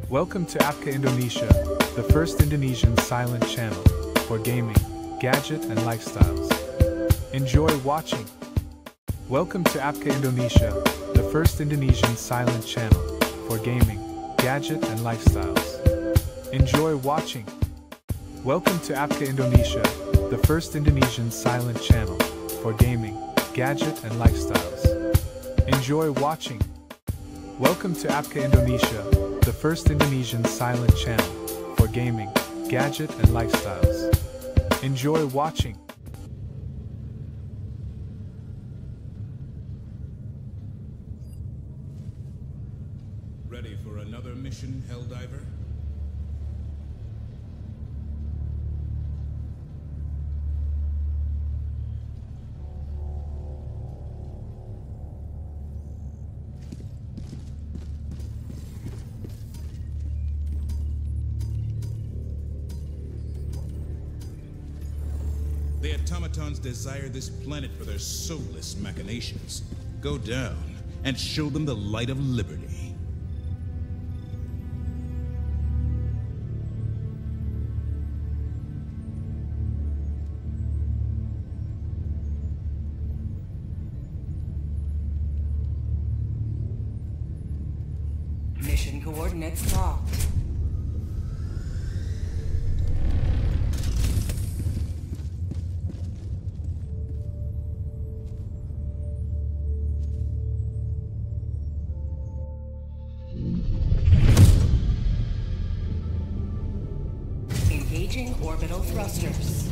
Welcome to Apka Indonesia, the first Indonesian silent channel for gaming, gadget and lifestyles. Enjoy watching. Welcome to Apka Indonesia, the first Indonesian silent channel for gaming, gadget and lifestyles. Enjoy watching. Welcome to Apka Indonesia, the first Indonesian silent channel for gaming, gadget and lifestyles. Enjoy watching. Welcome to Apka Indonesia, the first Indonesian silent channel for gaming, gadget and lifestyles. Enjoy watching. Ready for another mission, Helldiver? The automatons desire this planet for their soulless machinations. Go down and show them the light of liberty. Mission coordinates locked. Engaging orbital thrusters.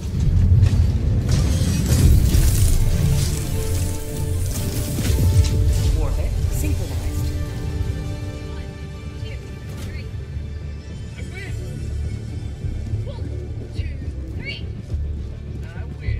Orbit synchronized. 1, 2, 3. Advance! 1, 2, 3. I win.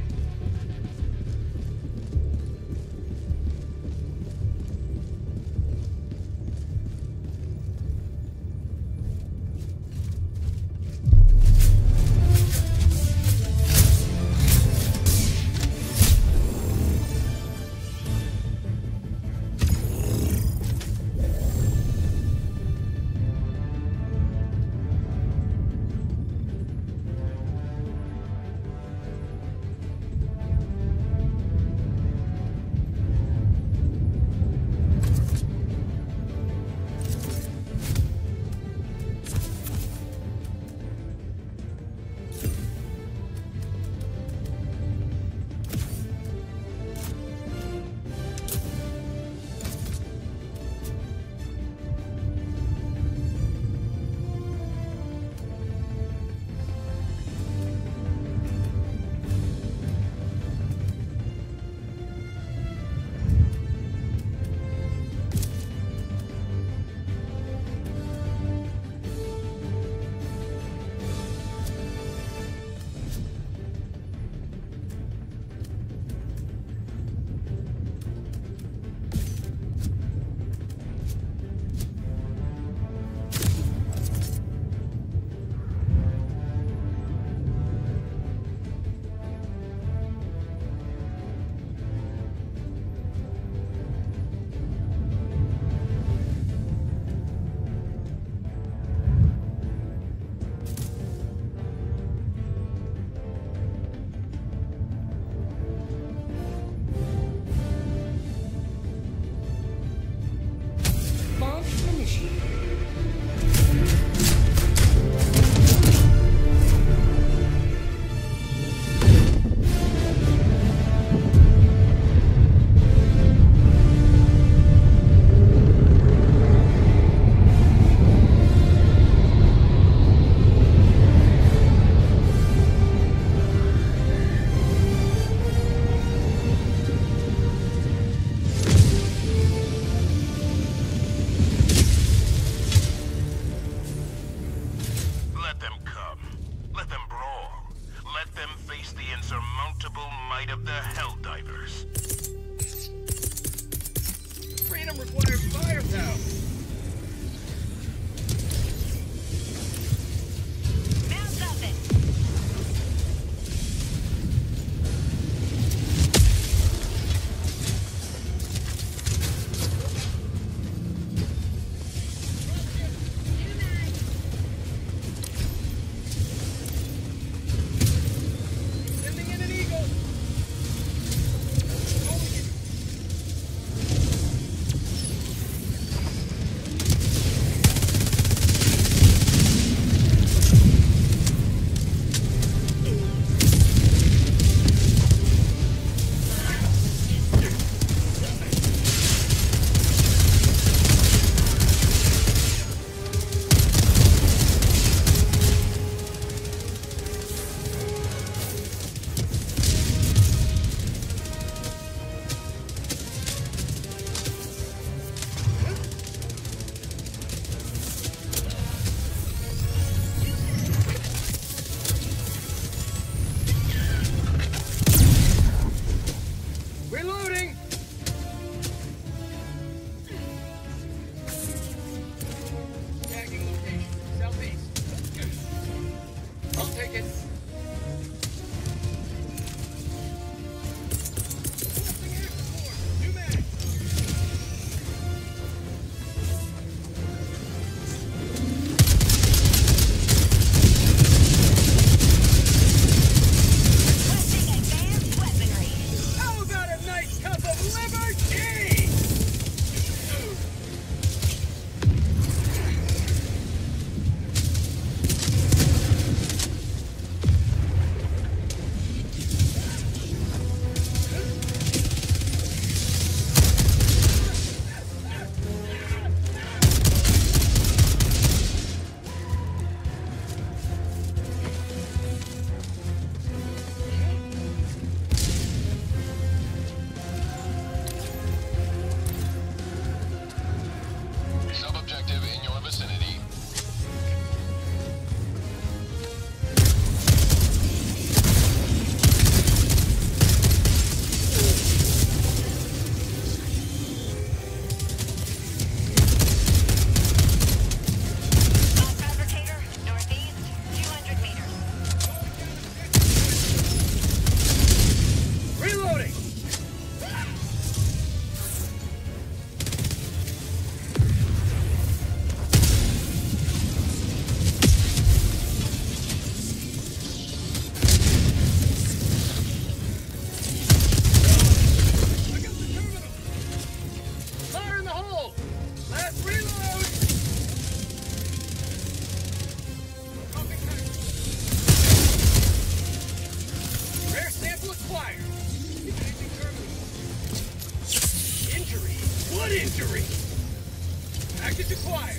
acquired.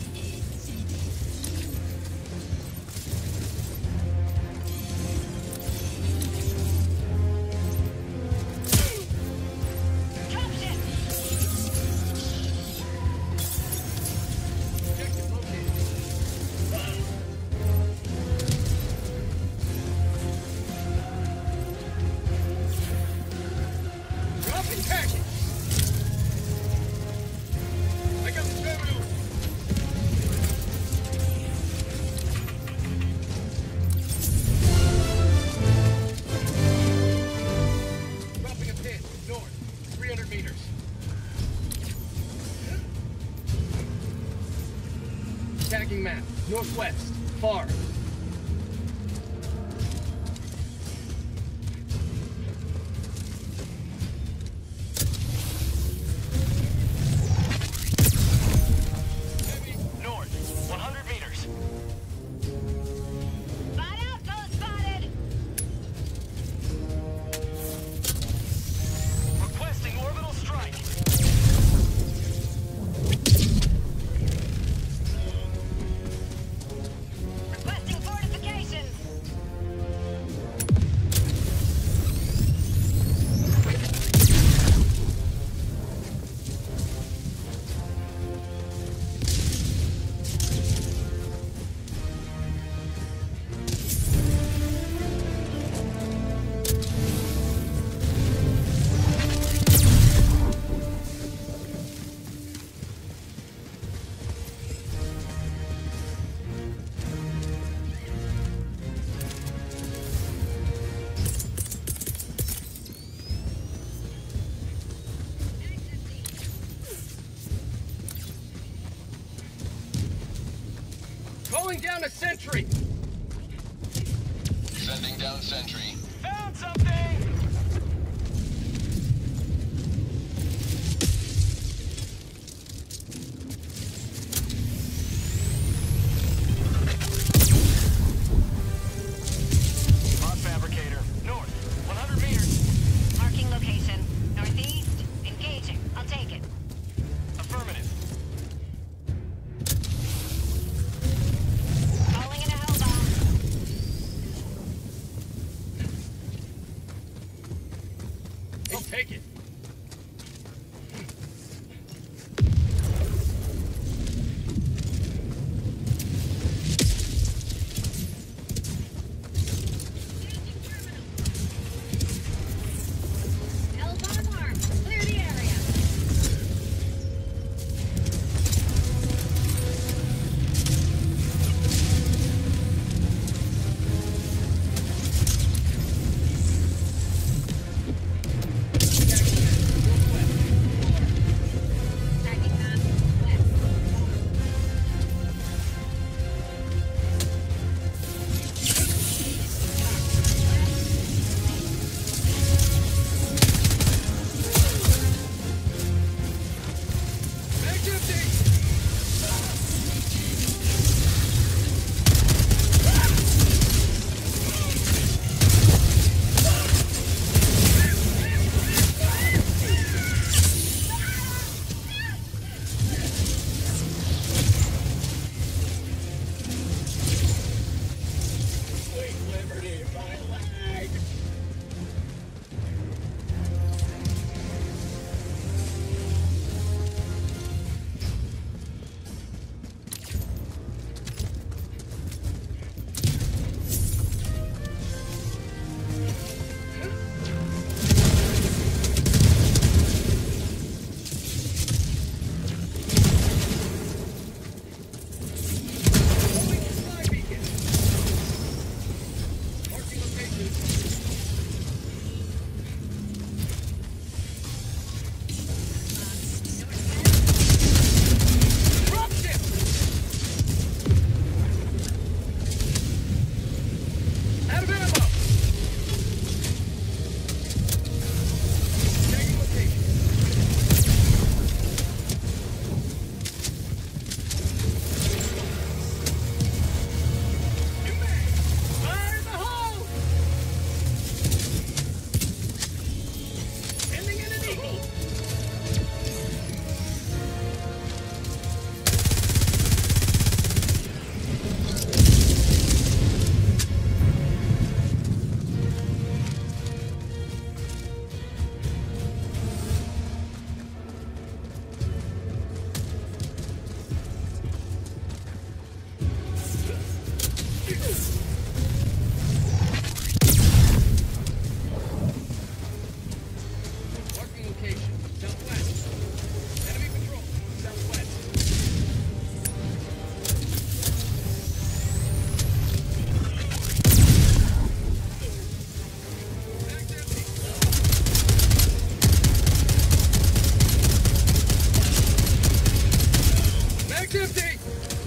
Objective located. Dropping package. I got the terminal. Dropping a pin, north, 300 meters. Tagging map, northwest, far. Heavy, north, 100 meters. Spot outpost spotted! Requesting orbital strike. Requesting fortifications! Calling down a sentry. Sending down sentry. Found something. Mod fabricator, north, 100 meters. Marking location. Northeast. Engaging. I'll take it. Affirmative. Calling in a hellbomb. Mag's empty!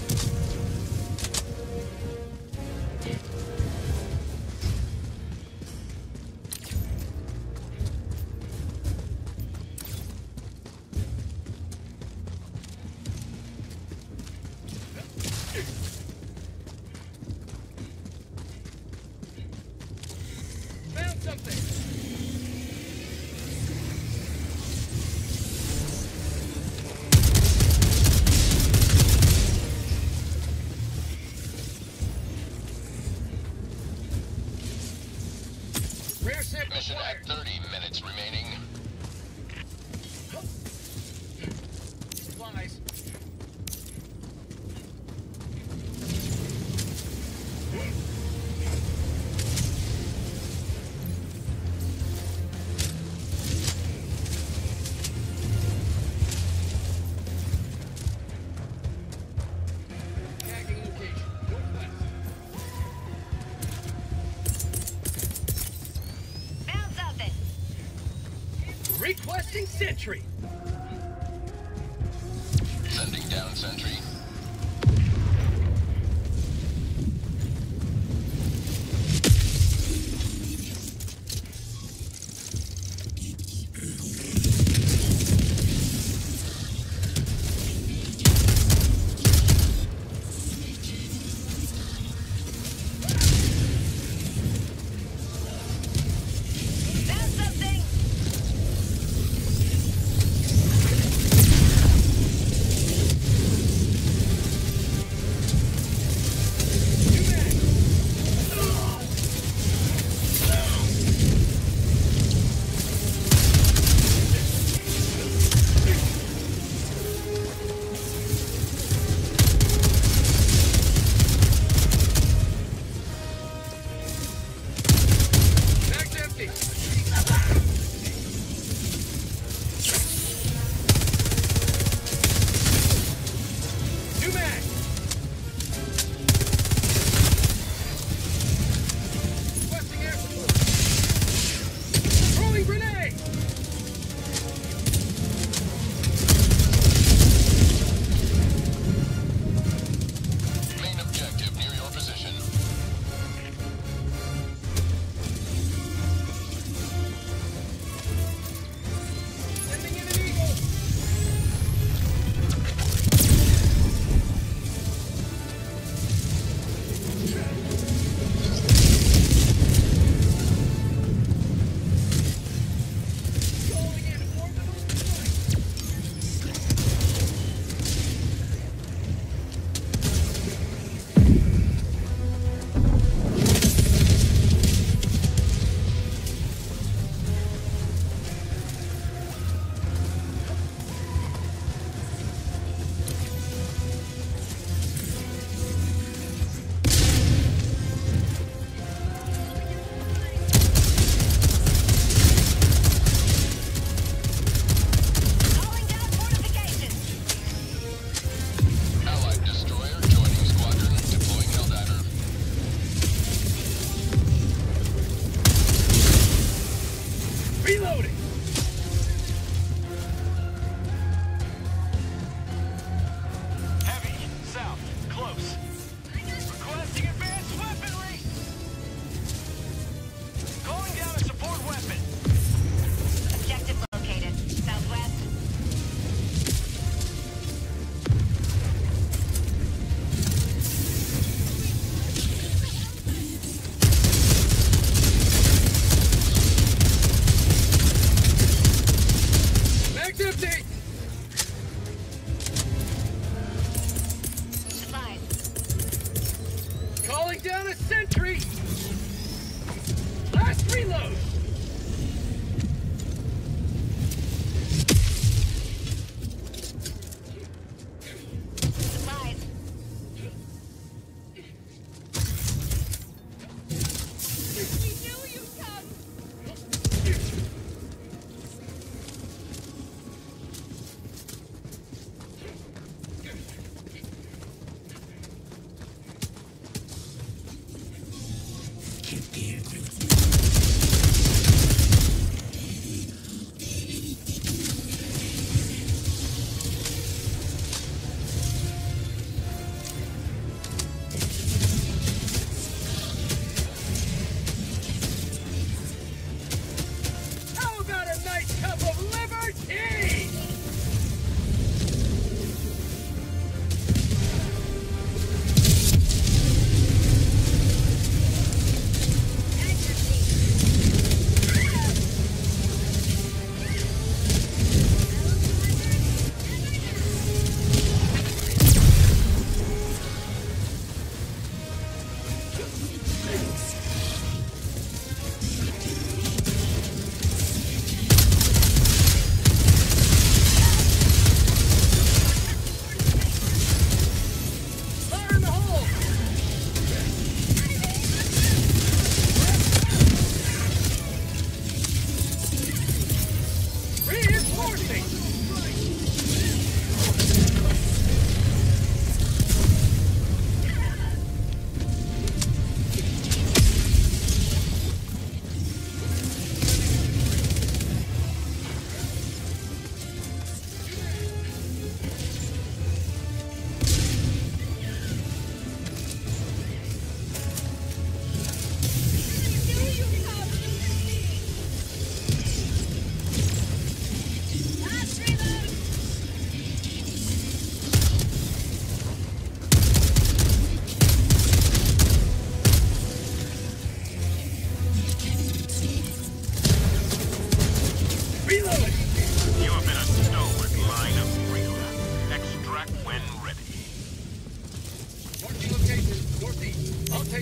Found something! Rare sample Mission acquired. at 30 minutes remaining. Supplies. Tagging location. Northwest. Found something. Requesting sentry. Sending down sentry. Found something. Mag's empty. New mag. Requesting air support. Throwing grenade. Main objective near your position. Sending in an eagle. Calling in orbital strike. Calling down fortifications. Allied destroyer joining squadron. Deploying Helldiver. Reloading. Heavy, south, close. Requesting advanced weaponry. Calling down a support weapon. Objective located. Southwest. Mag's empty. Supplies. Calling down a sentry. Last reload. Supplies. We knew you'd come!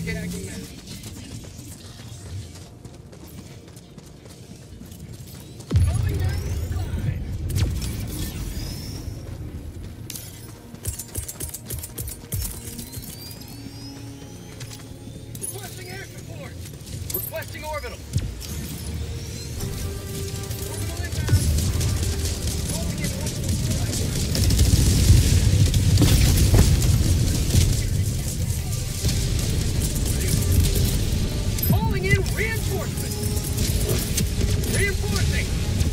Tagging map. Going down the slide. Requesting air support. Requesting orbital. Orbital inbound. Going in orbital slide. Calling in reinforcements. Reinforcing.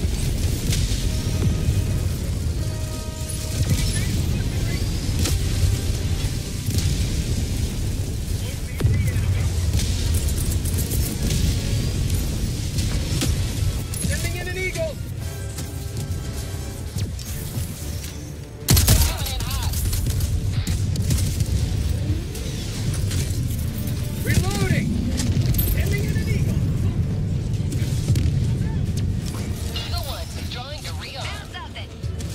Sending in an eagle. Reloading. Sending in an eagle. Eagle One, drawing to rearm. Found something.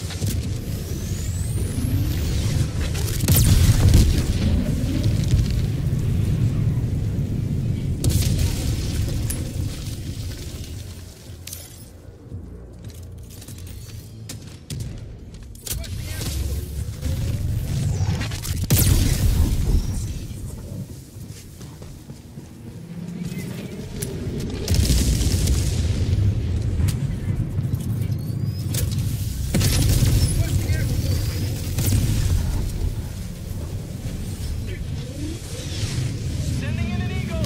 Sending in an eagle.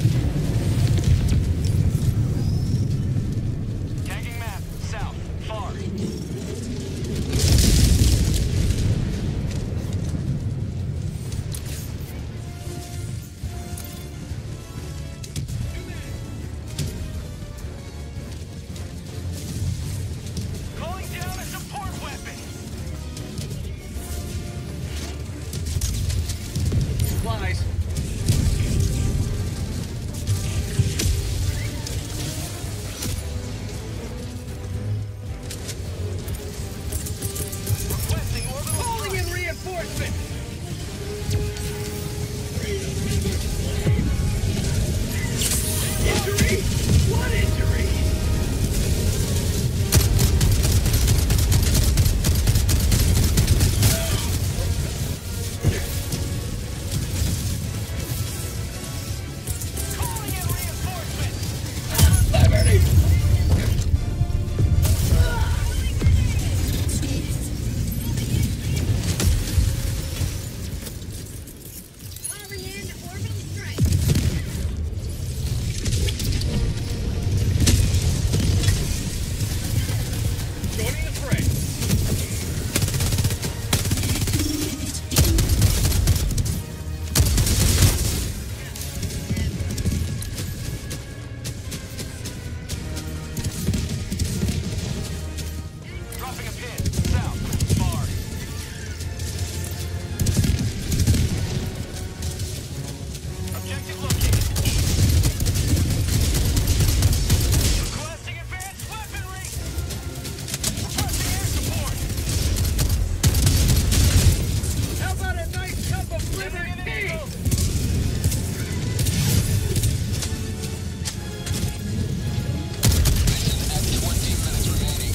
Tagging map. South. Far. Calling down a support weapon. Supplies. Requesting orbital Calling strike. in reinforcements. Injury? What injury? Calling in reinforcements. Liberty! Calling in orbital strike. Joining the fray. Dropping a pin. South. Far. Objective located. Requesting advanced weaponry. Requesting air support. How about a nice cup of Sending liver in an tea? eagle. Mission at 20 minutes remaining.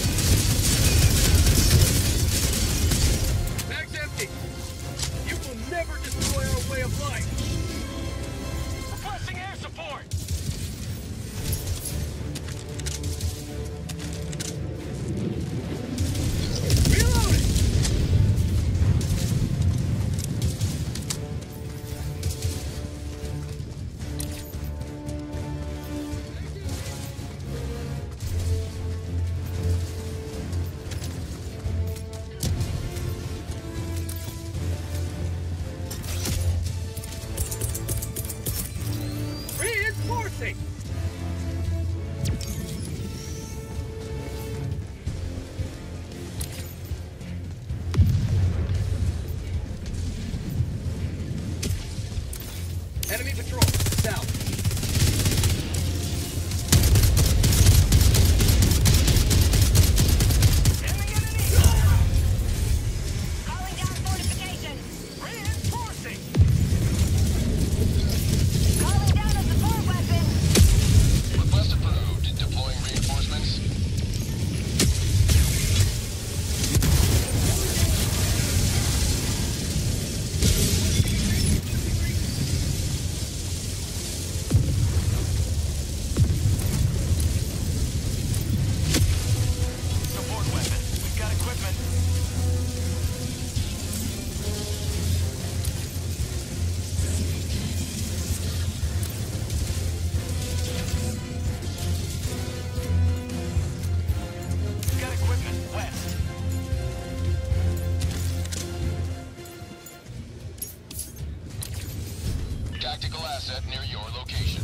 Bag's empty. You will never destroy our way of life. Requesting air support. Reloading. Reinforcing. Enemy patrol. South. Sending in an eagle. Calling down fortifications. Reinforcing. tactical asset near your location.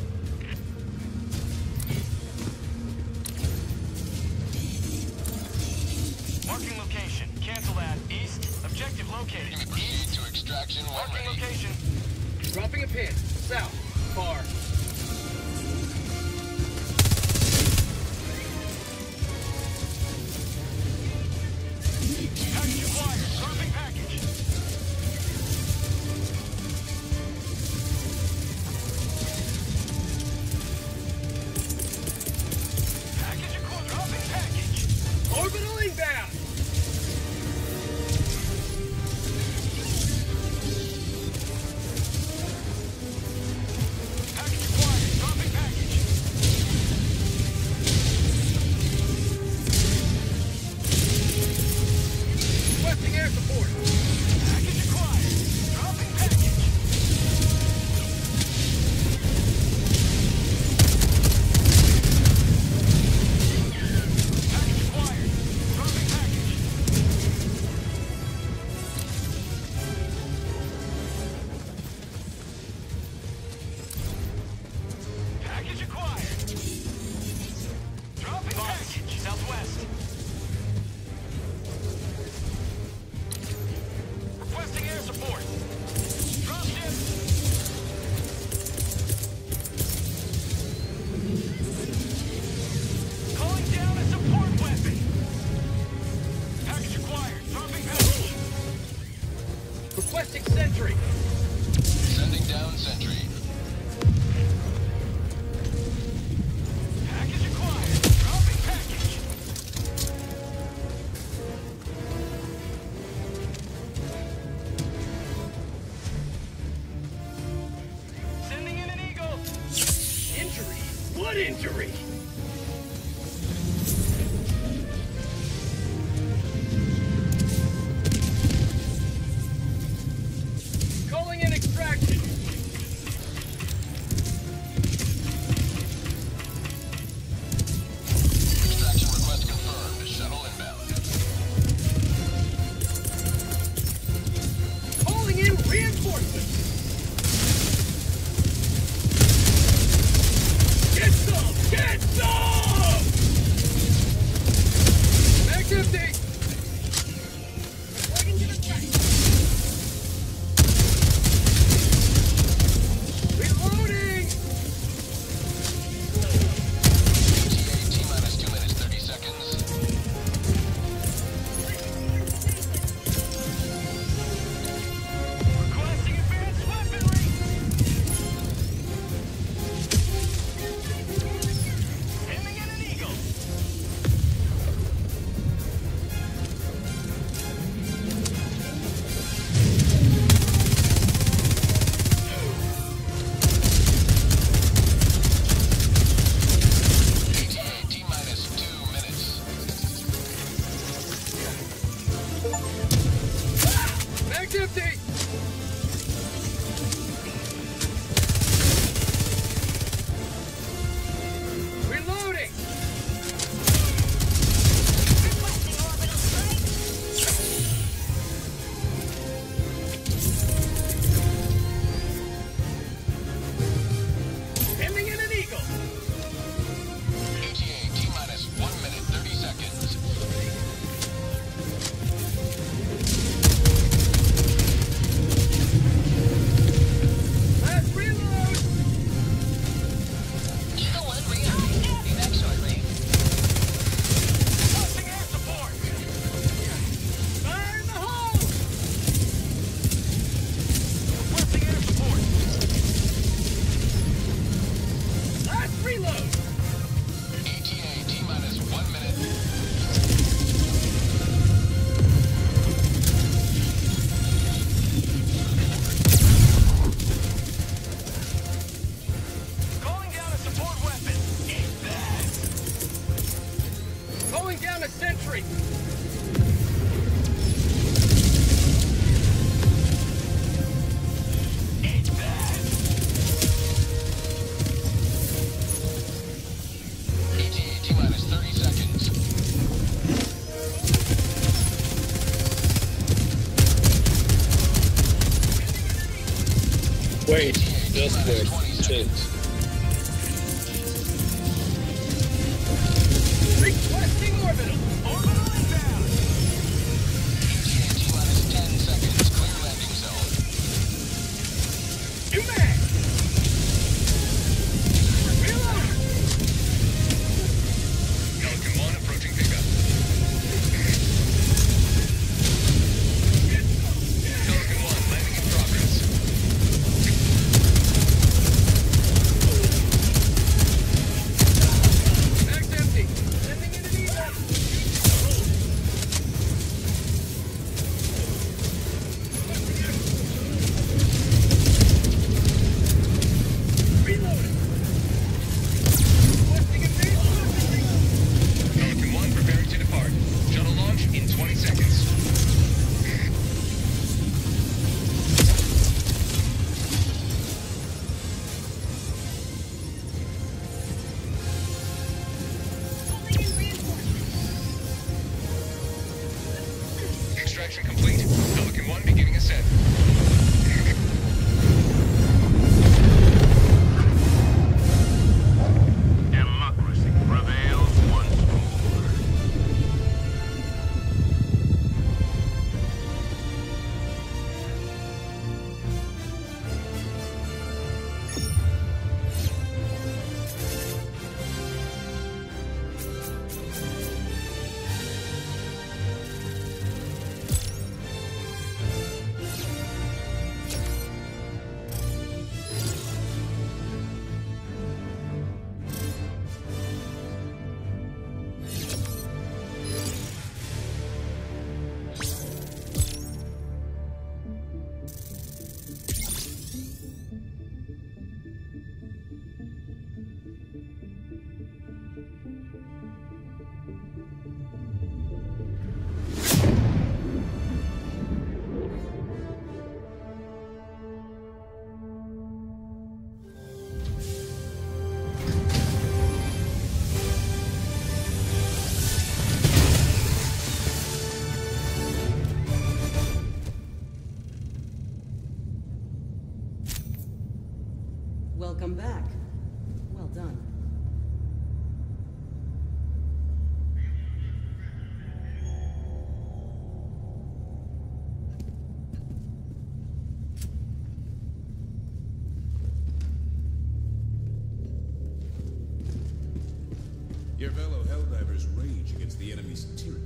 Marking location. Cancel that. East. Objective You located. may proceed to extraction when Marking ready. location. Dropping a pin. South. Far. Package acquired. Dropping package. Package acquired. Dropping package. Orbital inbound. Package acquired. Dropping package. Requesting air support. Package acquired. Dropping package. Package acquired. Dropping package. Package acquired. Dropping package. Southwest. Requesting air support. Drop ship. Calling down a support weapon. Package acquired. Dropping package. Requesting sentry. Sending down sentry. Package acquired. Dropping package. Sending in an eagle. Injury. What injury? Calling in extraction. Extraction request confirmed. Shuttle inbound. Calling in reinforcements. Get some! Get some! Back empty! Reporting to the front. Reloading! ETA T-minus 2 minutes 30 seconds. Requesting advanced weaponry. Sending in an eagle. ETA T-minus 2 minutes. Back empty! Reloading! Requesting orbital strike. Sending in an eagle! ETA T-minus 1 minute 30 seconds. Last reload! Eagle 1 reload. Be back shortly. Requesting air support. Fire in the hole! Requesting air support. Last reload! ETA T-minus 1 minute. Calling down a support weapon. Eat that. Calling down a sentry! Eat that. ETA T-minus 30 seconds. Wait. ETA Just quick. Chase. Requesting orbital. Orbital inbound. ETA T-minus 10 seconds. Clear landing zone. New mag. Reload. Pelican 1 approaching pickup. Pelican 1 landing in progress. Mag's empty. Sending in an evac. Reloading. Requesting advanced weaponry. Pelican 1 preparing to depart. Shuttle launch in 20 seconds. Calling in reinforcements. Extraction complete. Pelican 1 beginning ascent. Democracy prevails once more. Welcome back. Well done. Your fellow Helldivers rage against the enemy's tyranny.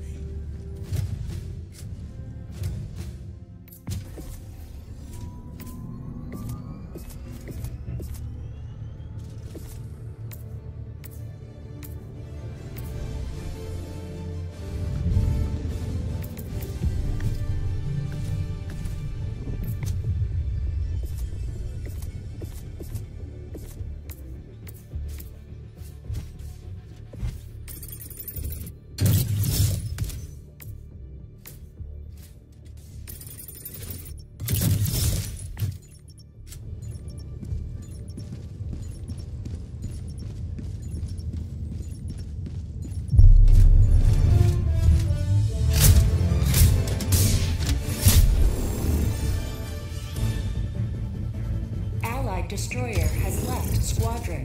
Allied destroyer has left squadron.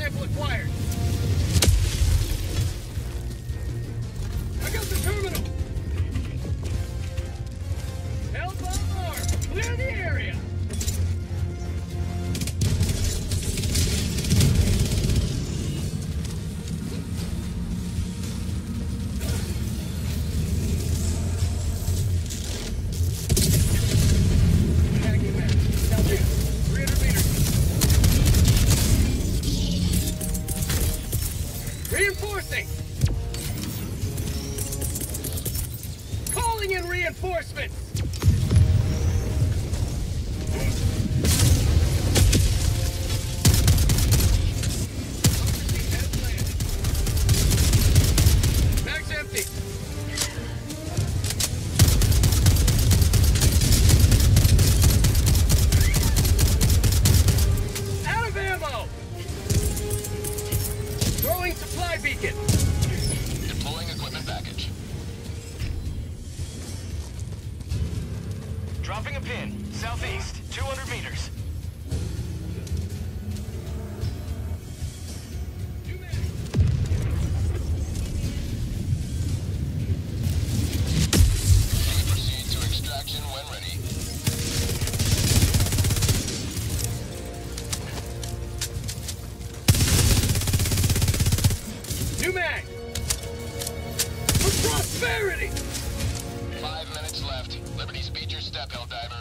sample acquired. I got the terminal. Hellbound arm. Clear the area. Tagging map. Southeast. 300 meters. Reinforcing! Calling in reinforcements! Mag's empty. Out of ammo! Throwing supply beacon. Deploying equipment package. Dropping a pin. Southeast. 200 meters. Proceed to extraction when ready. New mag! For prosperity! 5 minutes left. Liberty speed your step, Helldiver.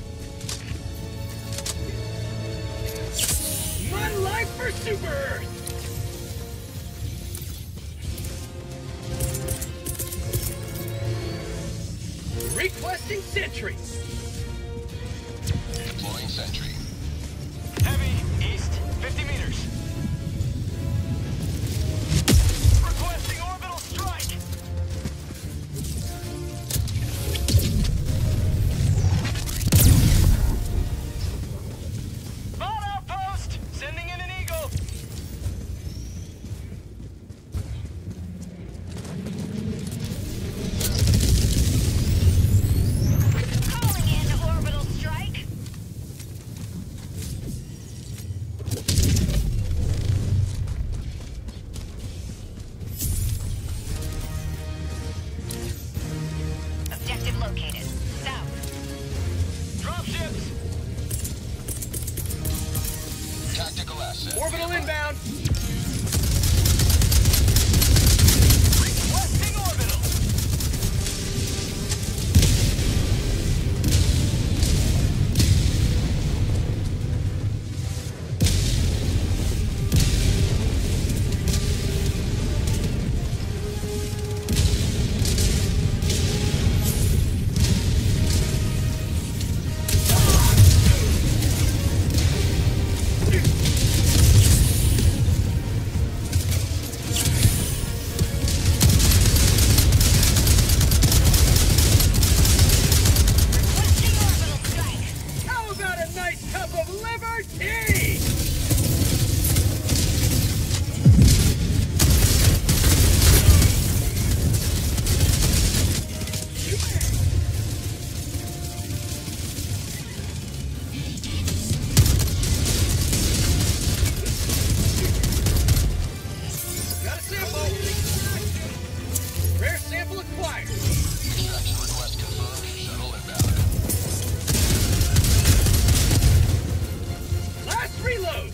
My life for Super Earth! Requesting sentry! Deploying sentry. Heavy. East. 50 meters. Requesting orbital strike. Spot outpost. Sending in an eagle. Calling in orbital strike. Objective located. South. Dropships. Tactical asset. Orbital inbound! Requesting orbital. Requesting orbital strike. How about a nice cup of liver tea? Got a sample. Rare sample acquired. Extraction request confirmed. Shuttle inbound. Last reload.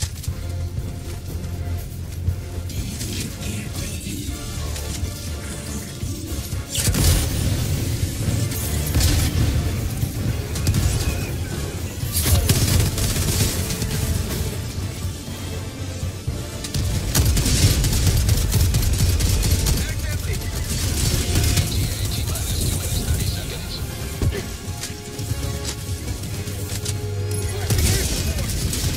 Mag's empty. ETA T-minus 2 minutes 30 seconds. Requesting air support.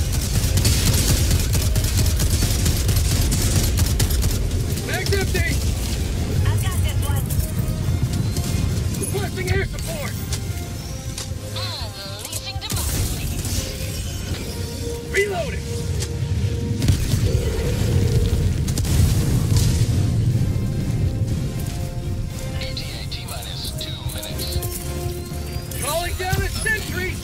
Mag's empty. I've got this one. Requesting air support. Unleashing democracy. Reloading. ETA T-minus 2 minutes. Calling down a sentry.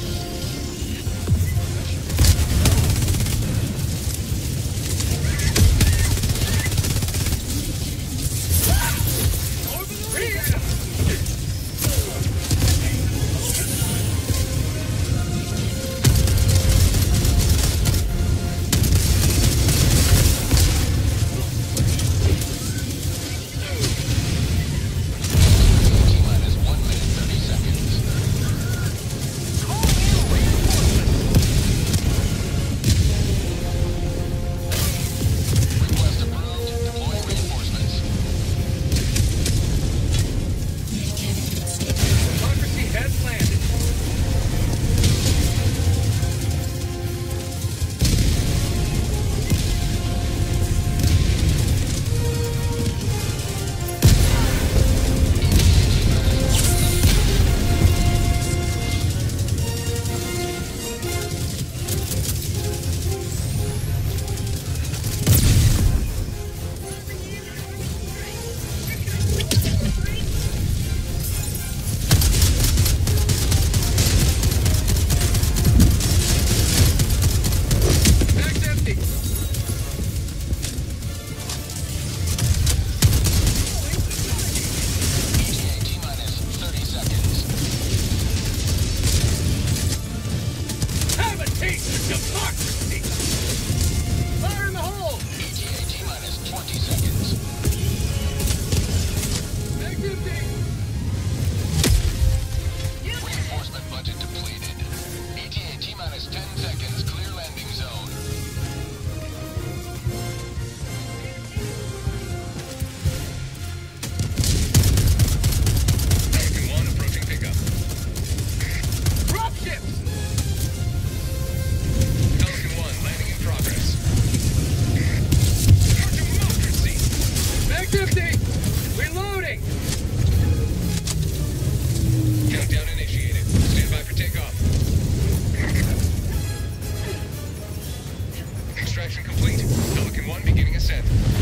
extraction complete. Pelican 1 beginning ascent.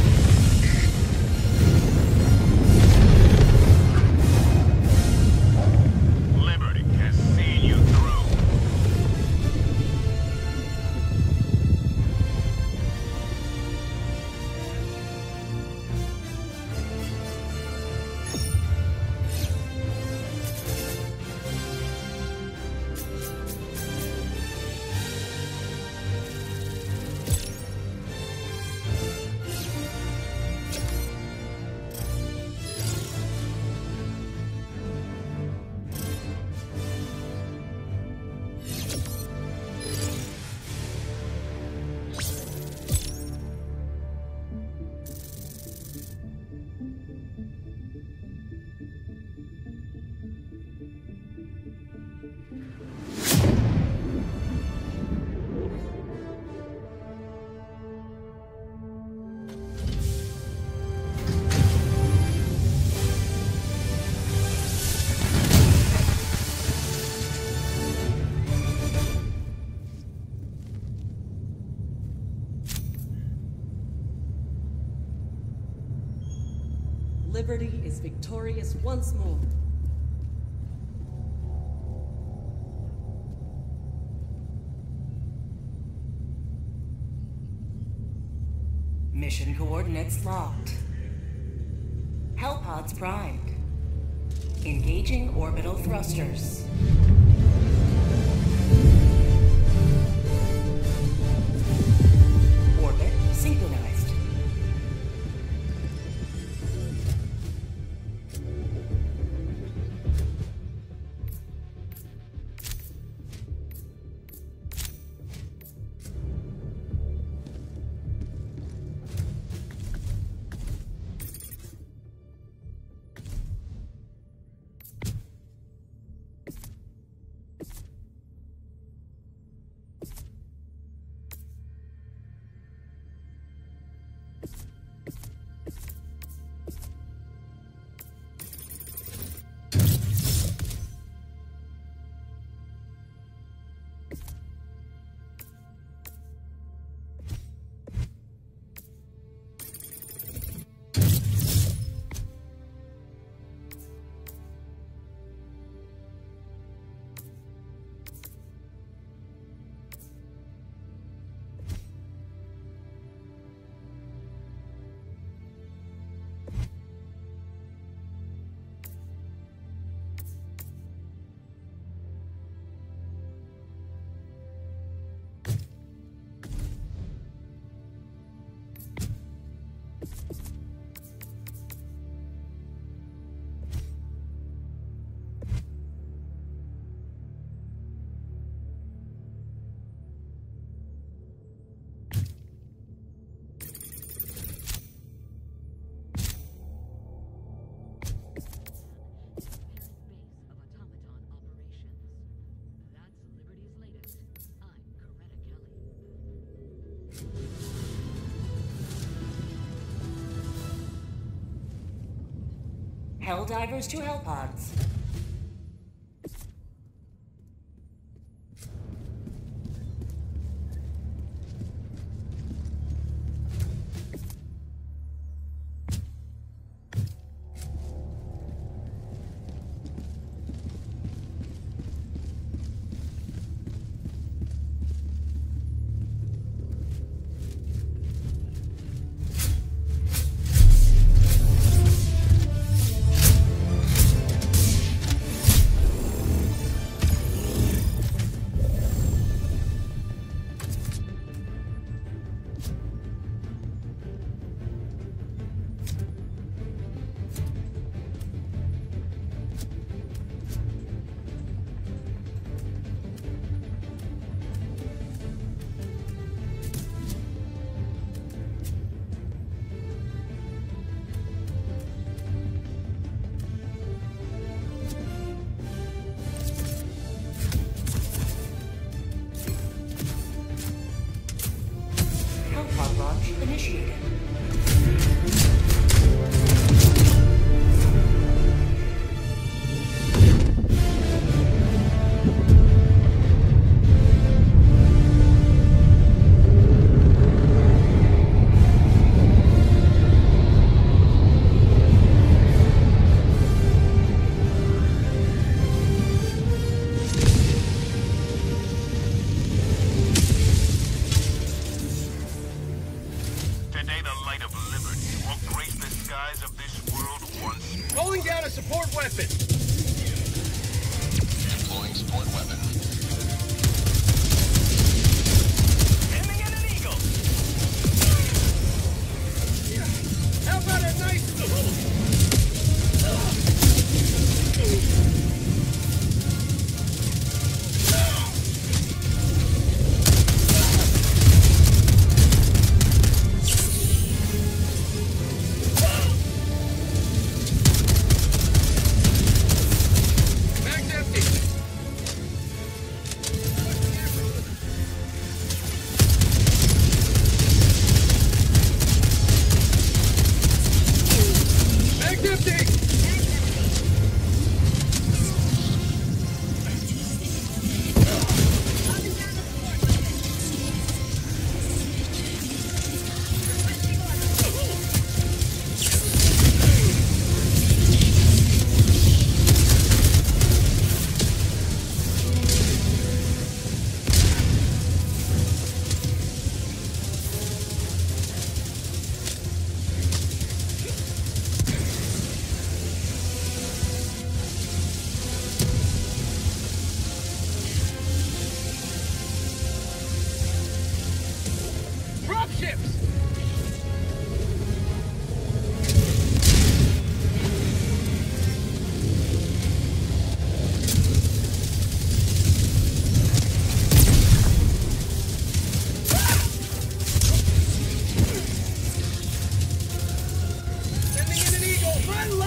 Liberty has seen you through. Liberty is victorious once more. Mission coordinates locked. Hellpods primed. Engaging orbital thrusters. Orbit synchronized. Helldivers to Hellpods. Launch initiated.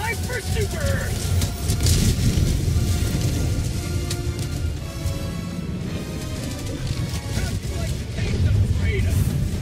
Time for super! How'd you like to taste some freedom?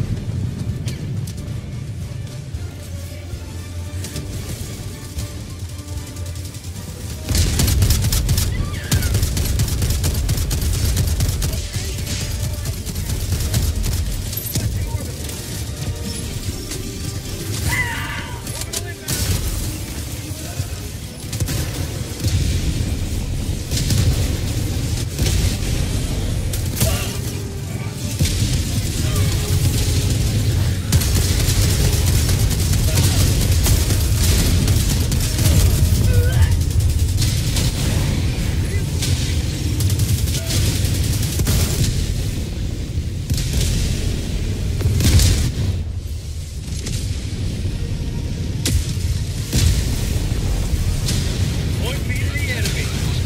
Point me to the enemy.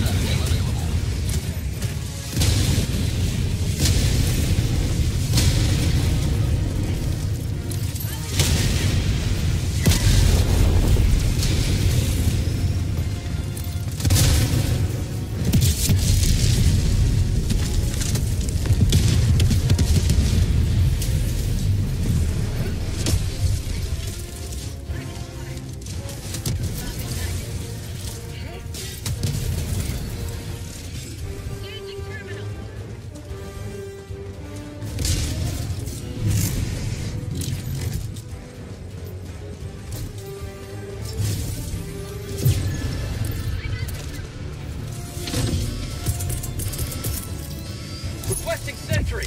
Engaging terminal. Requesting sentry.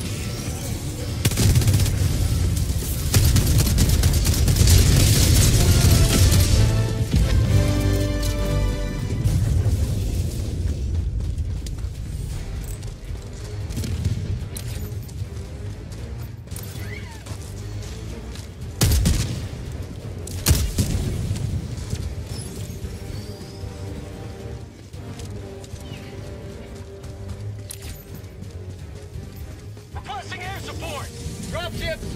Requesting air support! Dropships.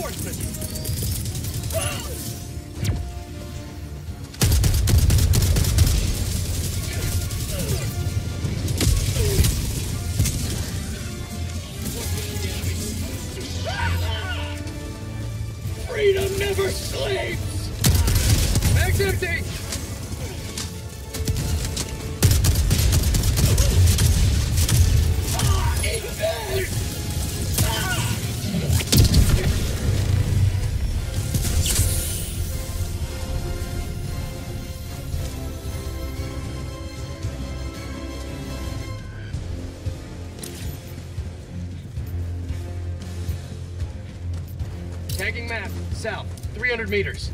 reinforcements! Freedom never sleeps! Mag's empty! Tagging map, south, 300 meters.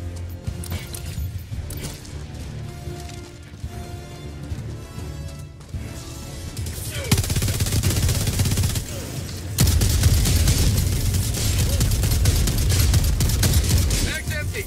Mag's empty.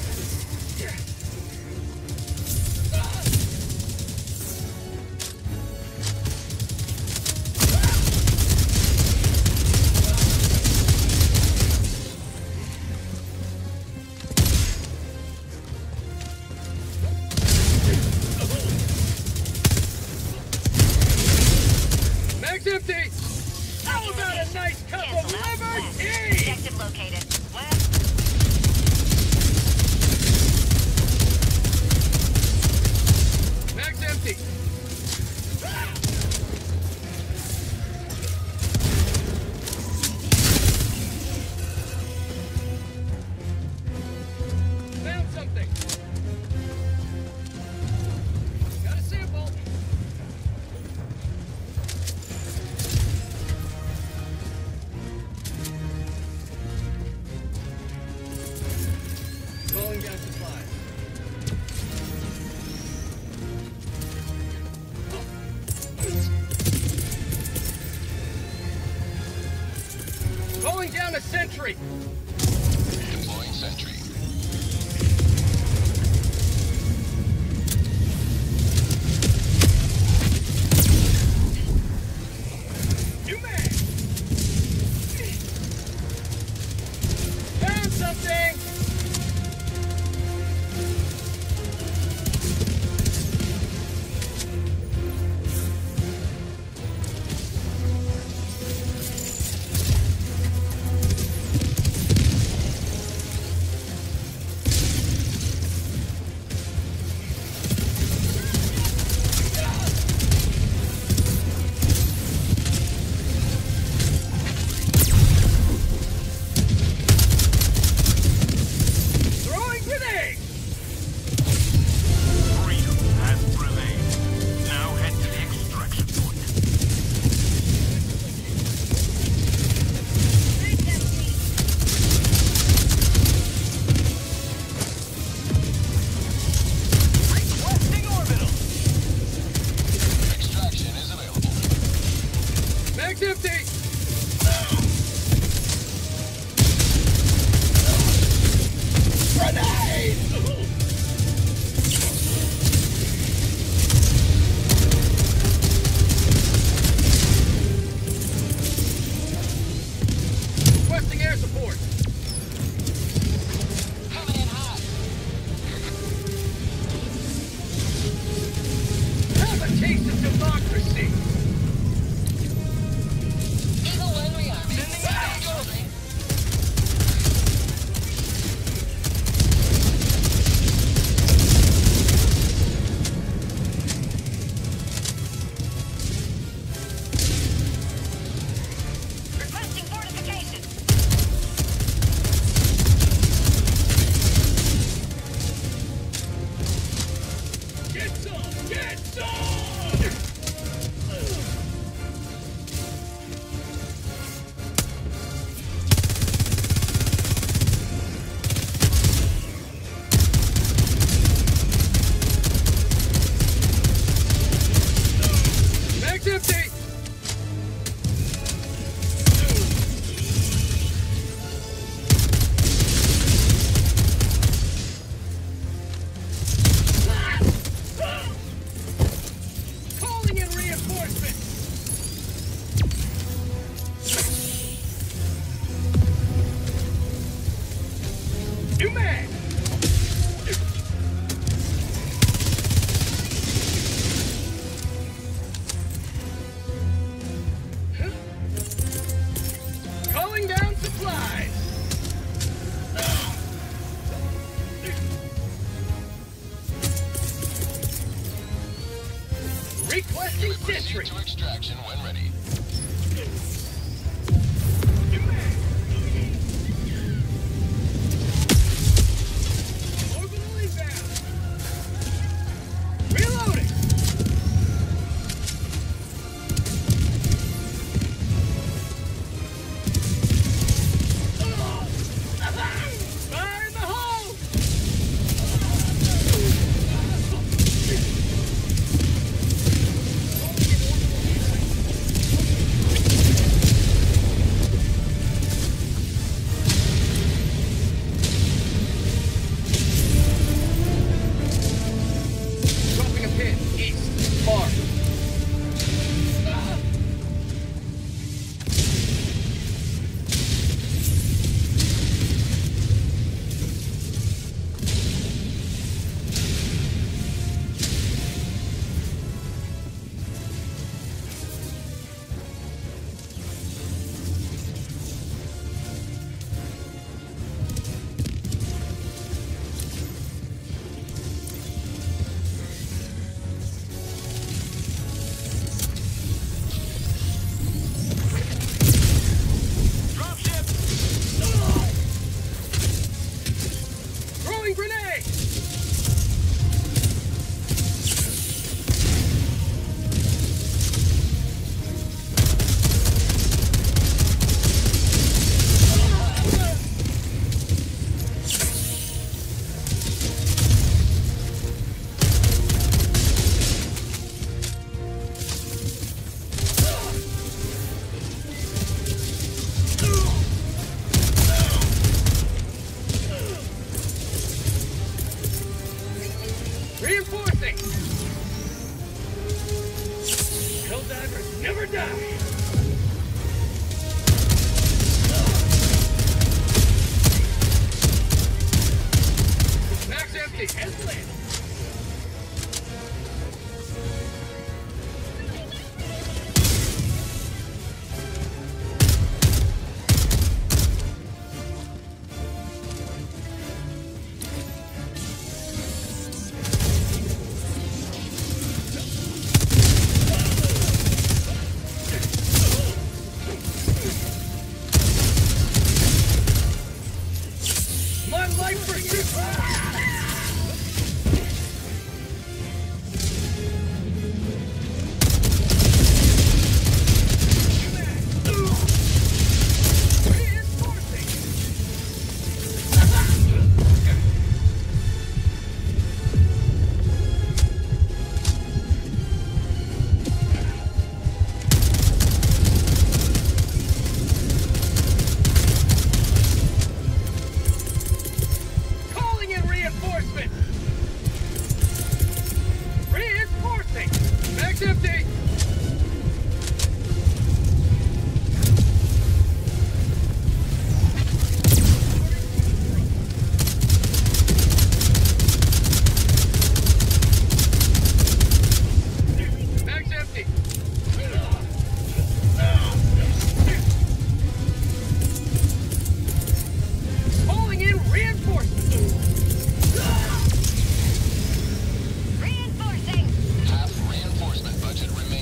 Mag's empty! How about a nice cup of Cancel out liver west. tea? Objective located. West. Mag's empty! Found something! Got a sample! Calling down supplies. Calling down a sentry! Deploying sentry. New man! Found something! Throwing grenade! Freedom has prevailed. Now head to the extraction point. Requesting orbital! Extraction is available. Mag's empty! Grenade! Requesting air support! Coming in hot. Have a taste of democracy! Eagle 1 rearming. Sending Requesting fortification. Get some! Get some! Mag's empty! Requesting Proceed sentry. to extraction when ready. Orbital inbound. Reloading. Fire in the hole. Dropping a pin. East. Far. Dropship! Throwing grenade. Reinforcing. Helldivers never die. Max empty. Head landed. My life pursuit. Calling in reinforcement. Reinforcing. Max empty. Max empty. Calling in reinforcement. Reinforcing. Half reinforcement budget remaining.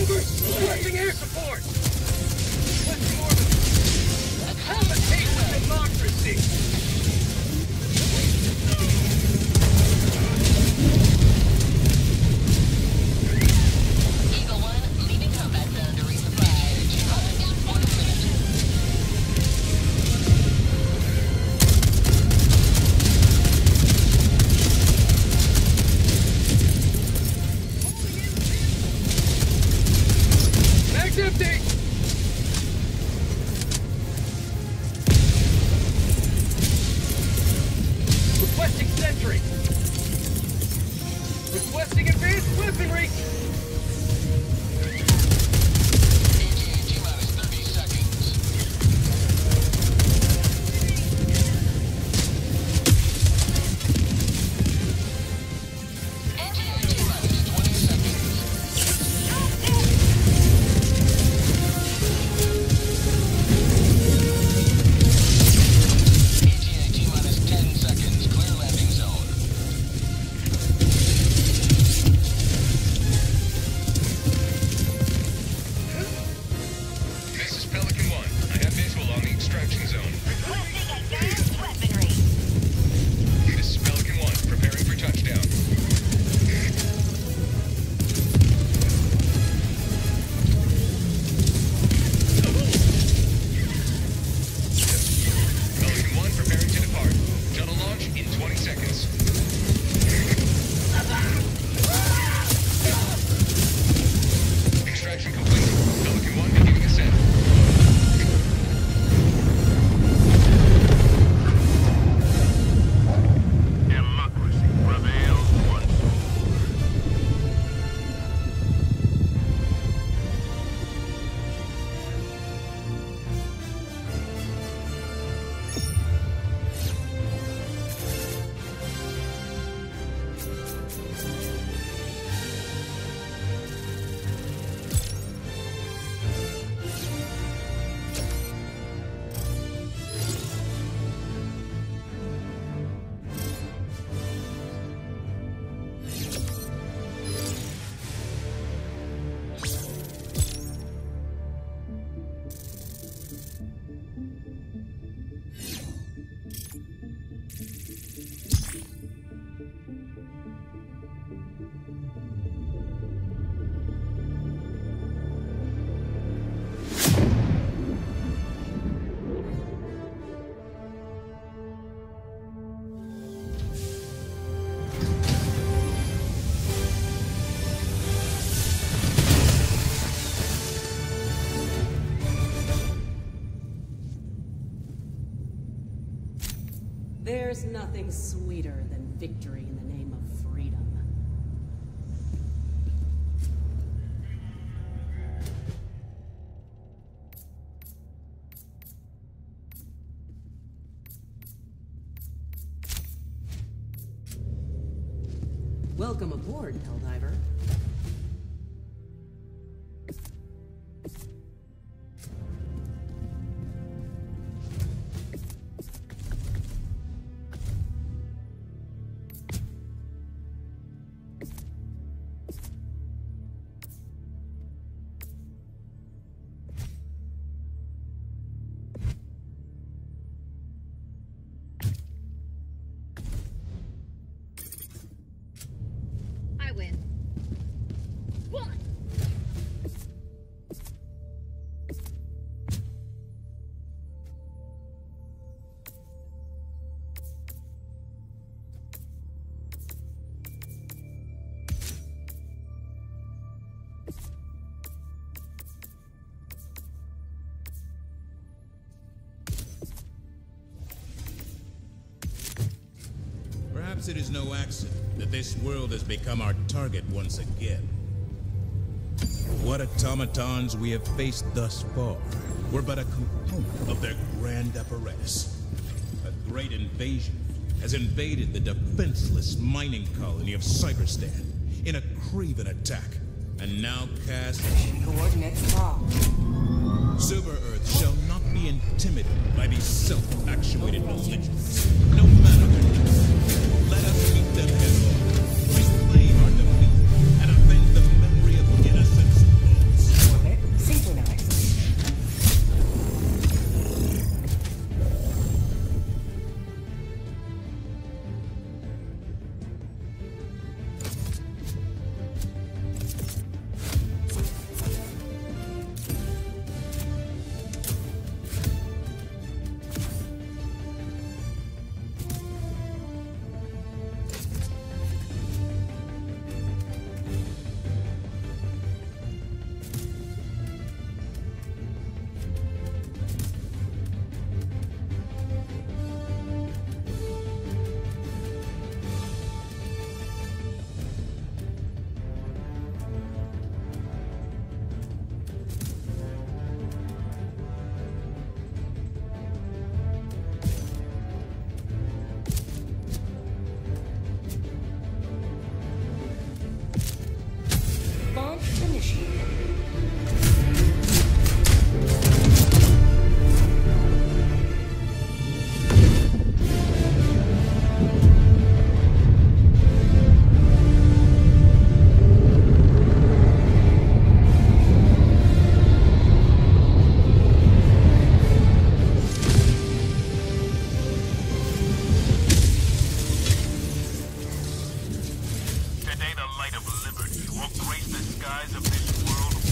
Requesting air support! Requesting orbit! Have a taste of democracy! Eagle 1, leaving combat zone to resupply. Down 1 minute. Mag's empty! Requesting sentry! Requesting advanced weaponry! ETA T-minus 30 seconds. ETA T-minus 20 seconds. ETA T-minus 10 seconds. Clear landing zone. This is Pelican 1. I have visual on the extraction zone. Requesting advanced weaponry. This is Pelican 1, preparing for touchdown. Pelican 1, preparing to depart. Shuttle launch in 20 seconds. Extraction complete. Pelican 1 beginning ascent. Democracy prevails once more. There's nothing sweeter than victory in the name of freedom. Welcome aboard, Helldiver. I win. One. Perhaps it is no accident that this world has become our target once again. What automatons we have faced thus far were but a component of their grand apparatus. A great invasion has invaded the defenseless mining colony of Cyberstan in a craven attack, and now cast Coordinates wrong. Super Earth shall not be intimidated by these self-actuated belligerents, no matter their number. Let us meet them head on, reclaim our defeat, and avenge the memory of innocent souls. Launch initiated. Today the light of liberty will grace the skies of this world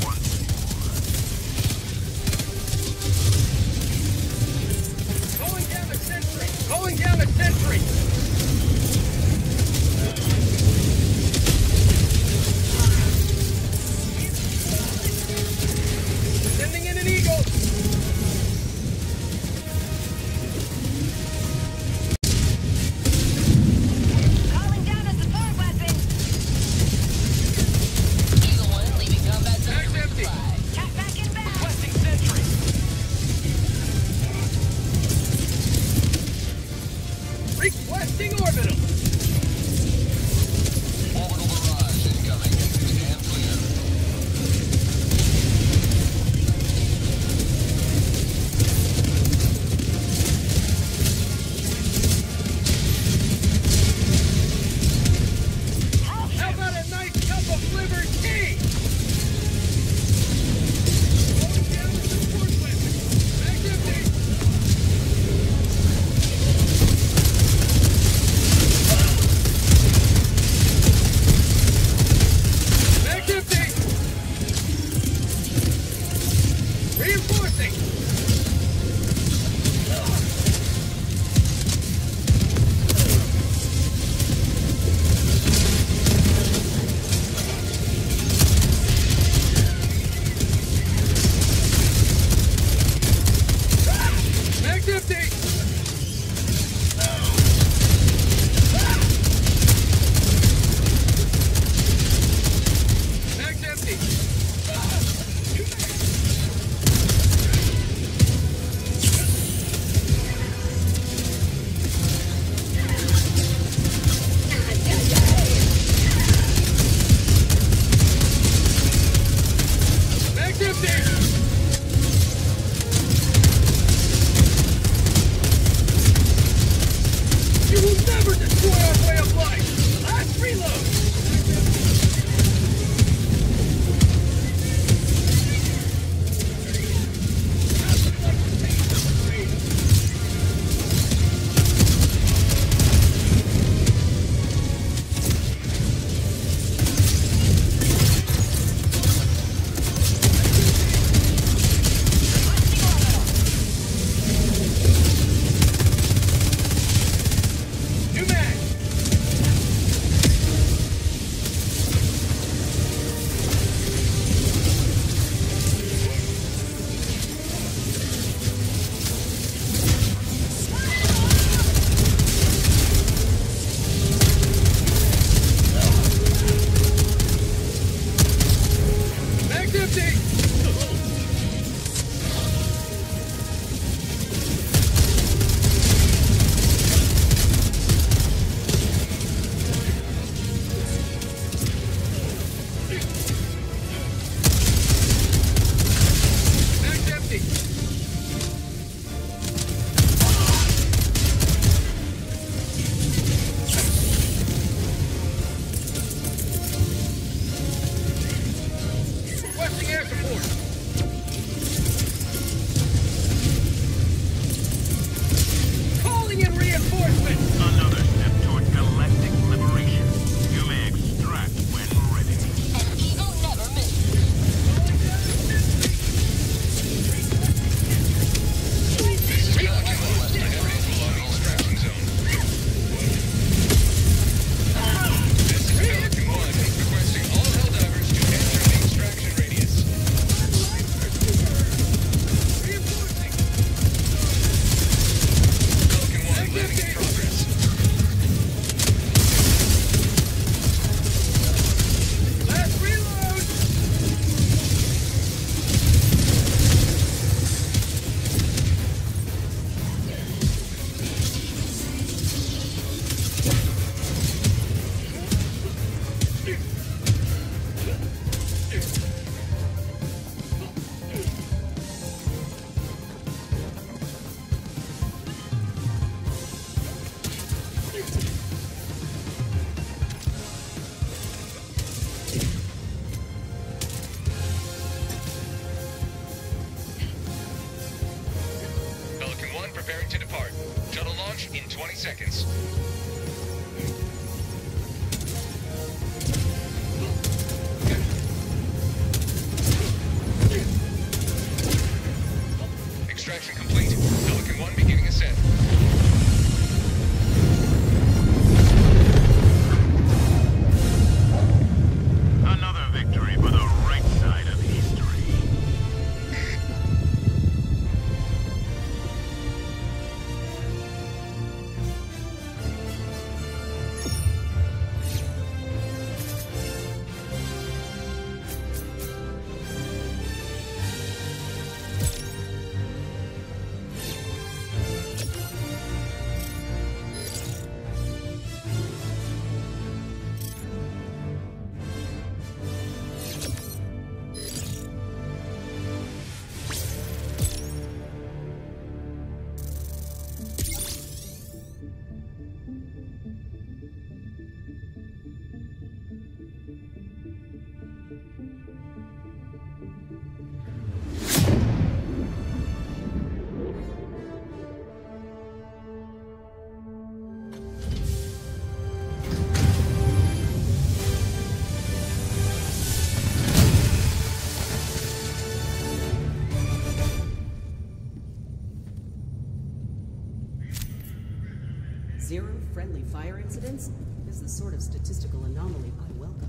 friendly fire incidents is the sort of statistical anomaly I welcome.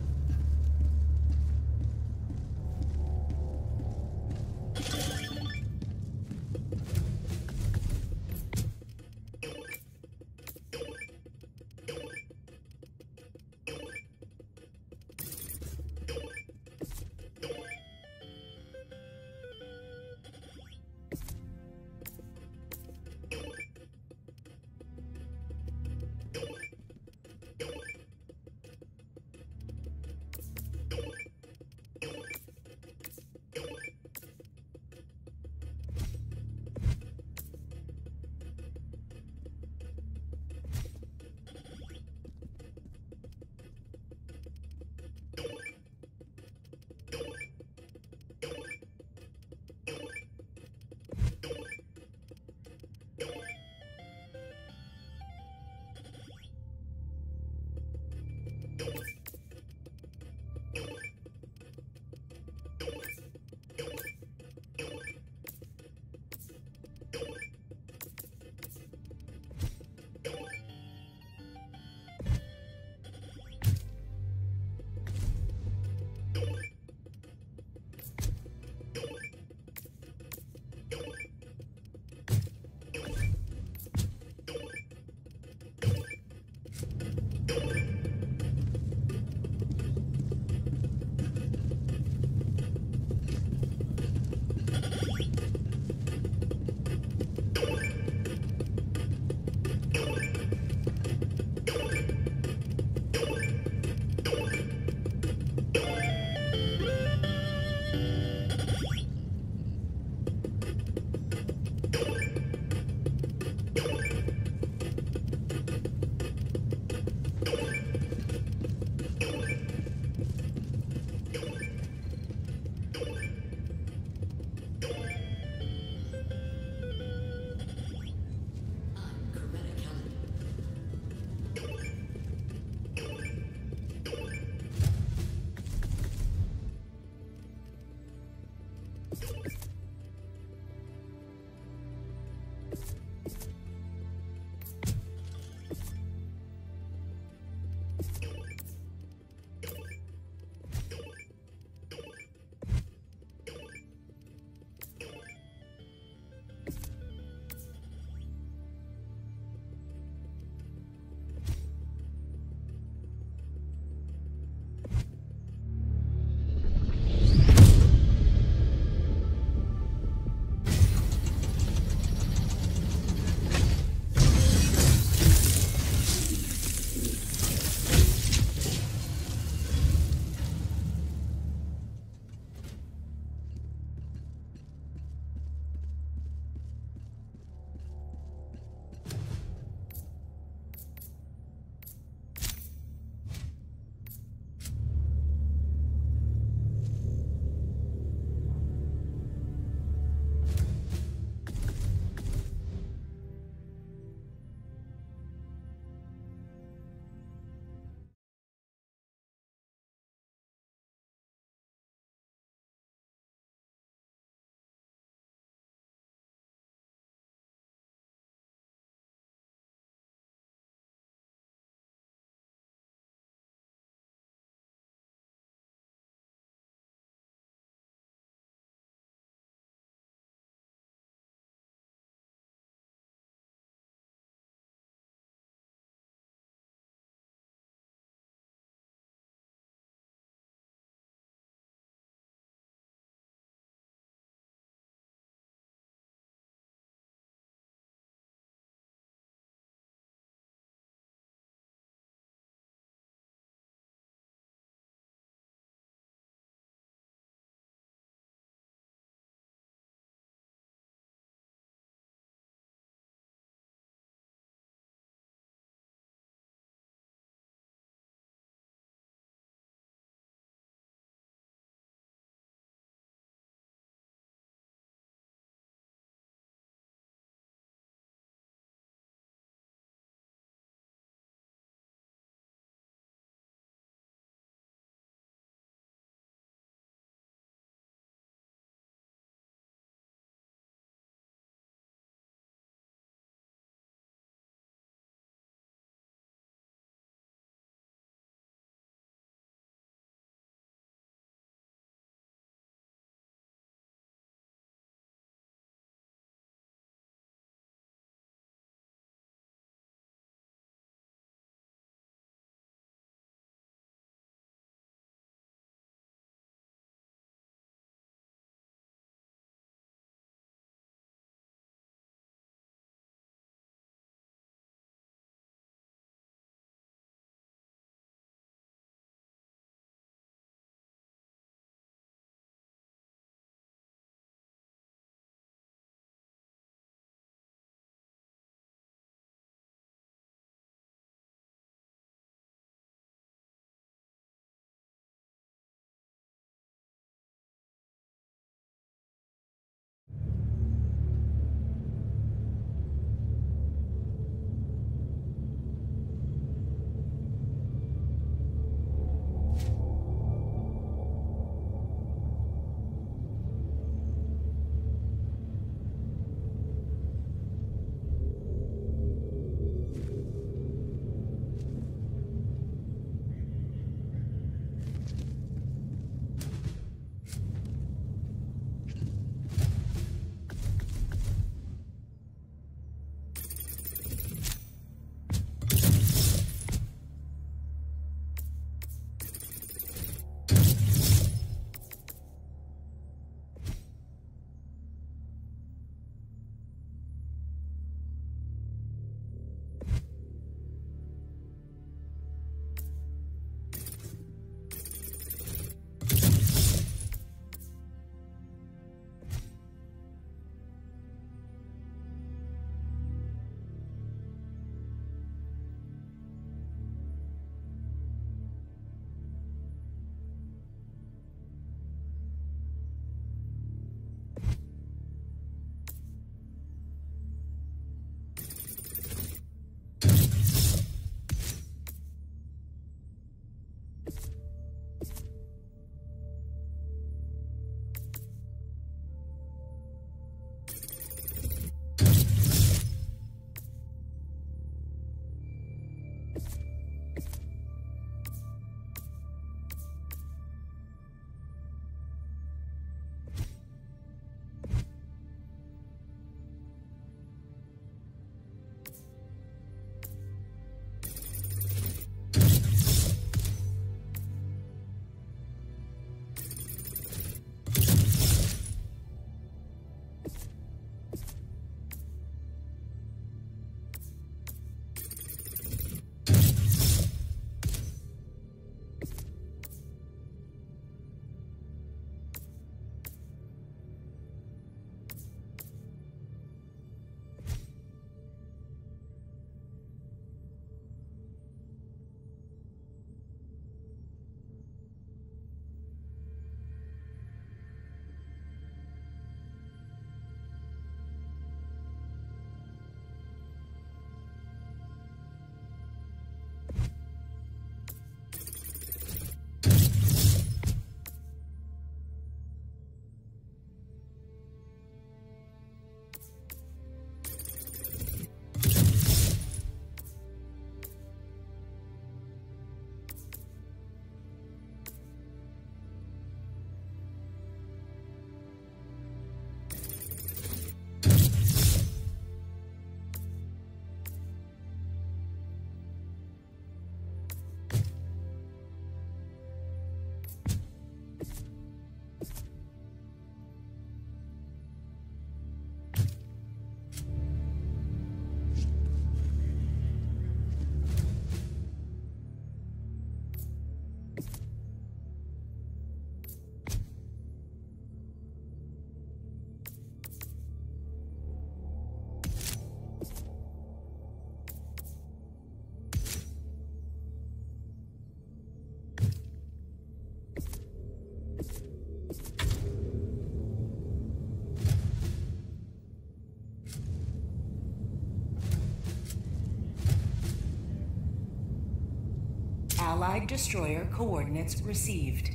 Allied destroyer coordinates received.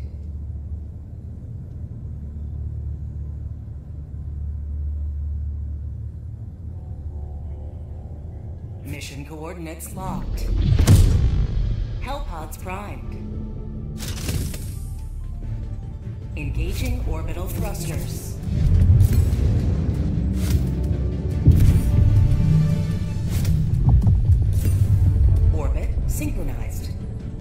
Mission coordinates locked. Hellpods primed. Engaging orbital thrusters. Orbit synchronized.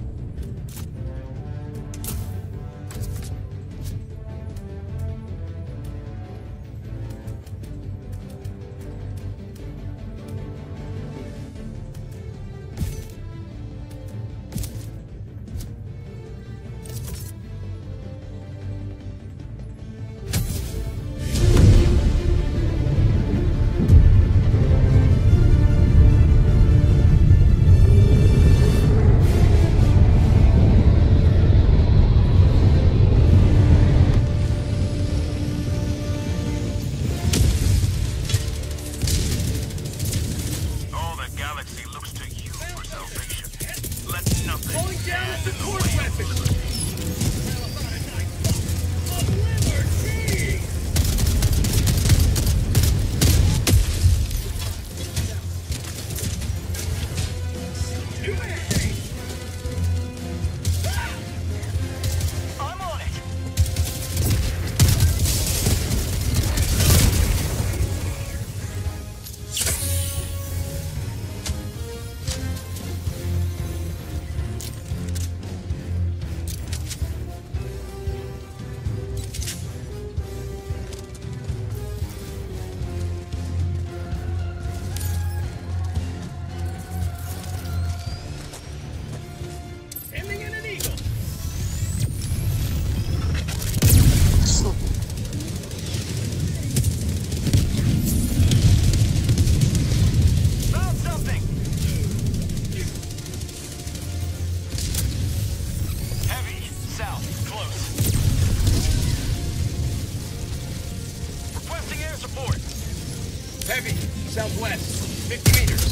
Southwest, 50 meters.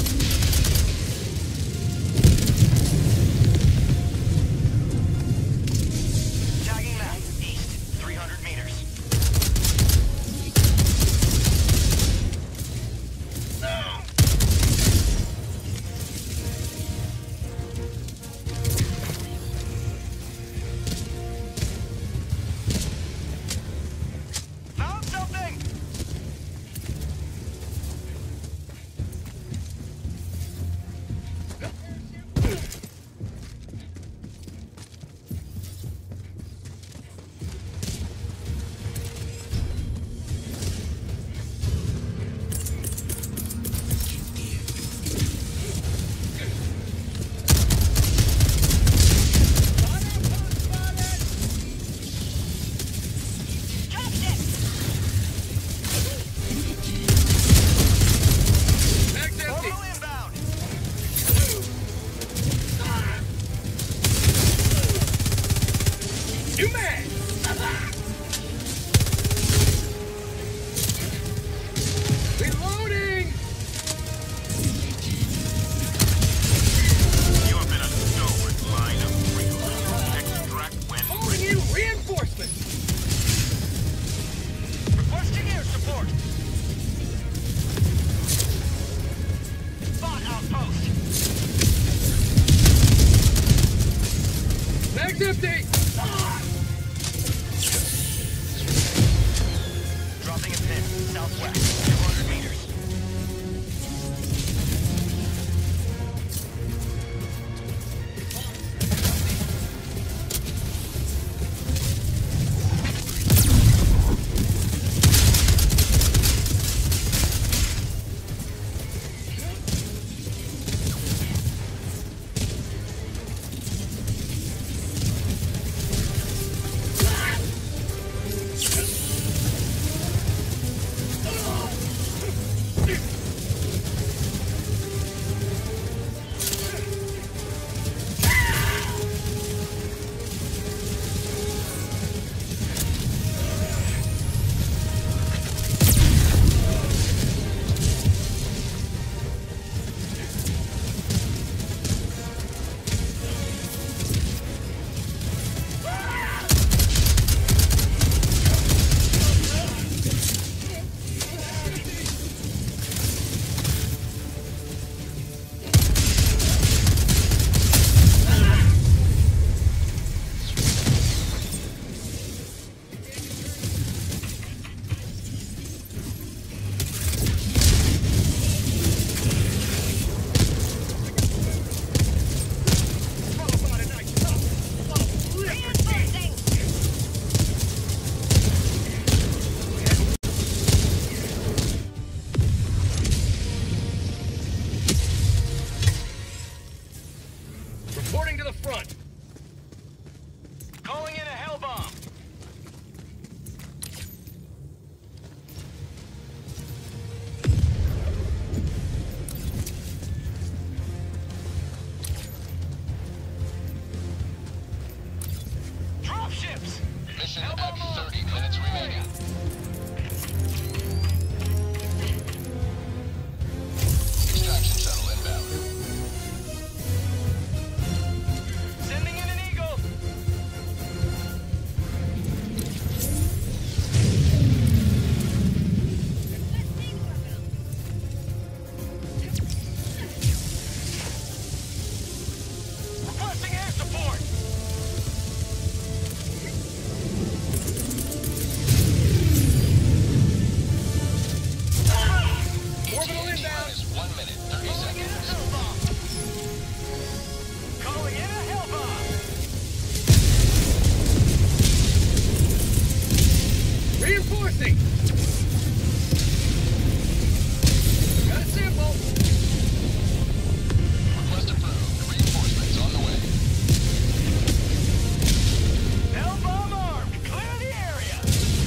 Tagging map, east, 300 meters. Found something! Reinforcing! Got a sample! Request approved. Reinforcements on the way. L-bomb armed! Clear the area!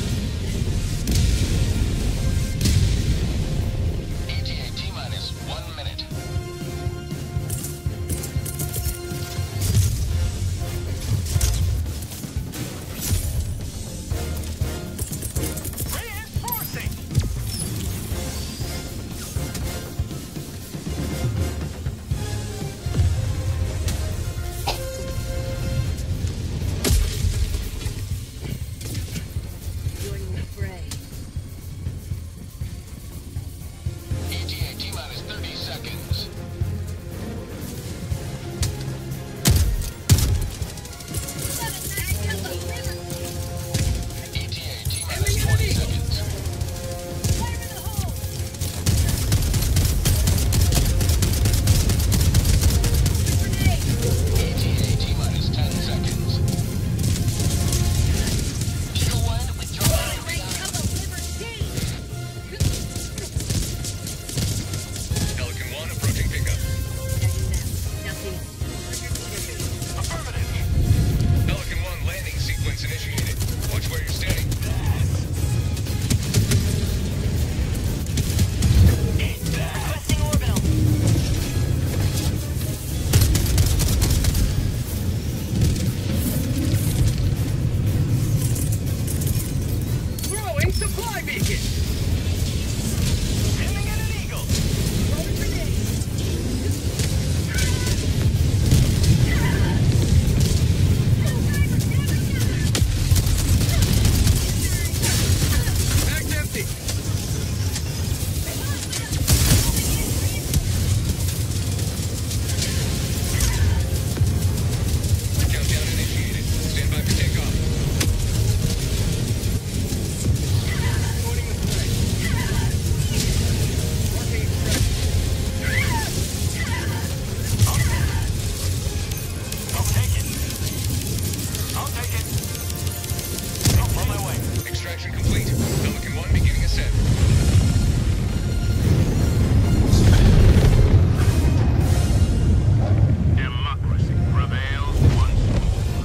ETA T-minus 1 minute. Reinforcing! Joining the fray. ETA T-minus 30 seconds. ETA T-minus 20 seconds. ETA T-minus 10 seconds. Eagle 1 withdrawing. Pelican 1 approaching pickup. Affirmative! Pelican 1 landing sequence initiated. Watch where you're standing. Requesting orbital. Throwing supply beacon! Aiming at an eagle! Bag's empty! Countdown initiated. Stand by for takeoff. Joining the fray. Marking extraction. I'll take it! I'll take it! On my way. Extraction complete. Pelican 1 beginning ascent. Democracy prevails once more.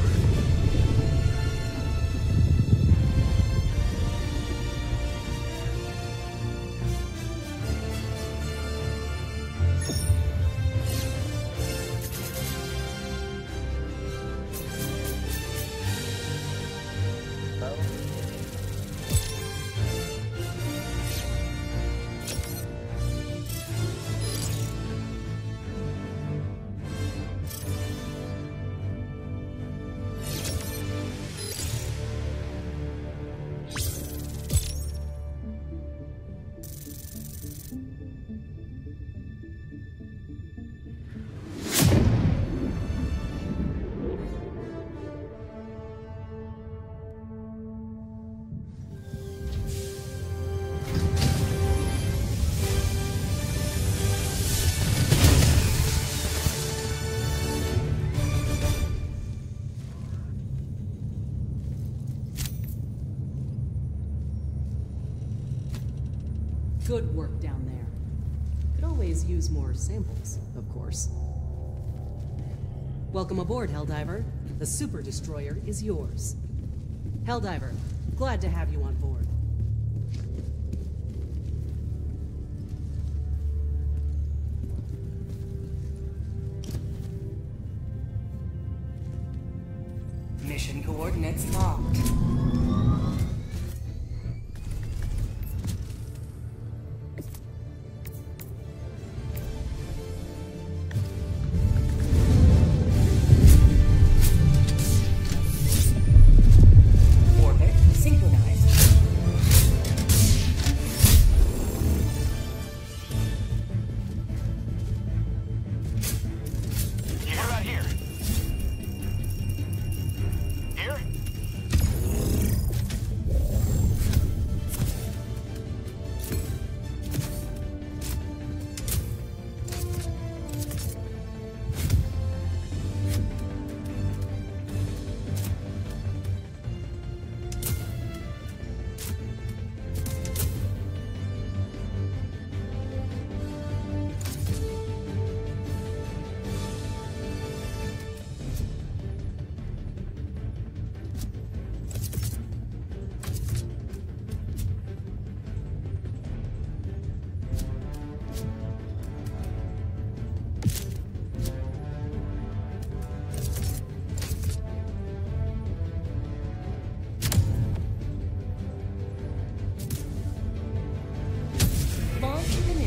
Good work down there. Could always use more samples, of course. Welcome aboard, Helldiver. The Super Destroyer is yours. Helldiver, glad to have you on board. Mission coordinates locked. Orbit synchronized. What about here? Here?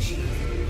initiated.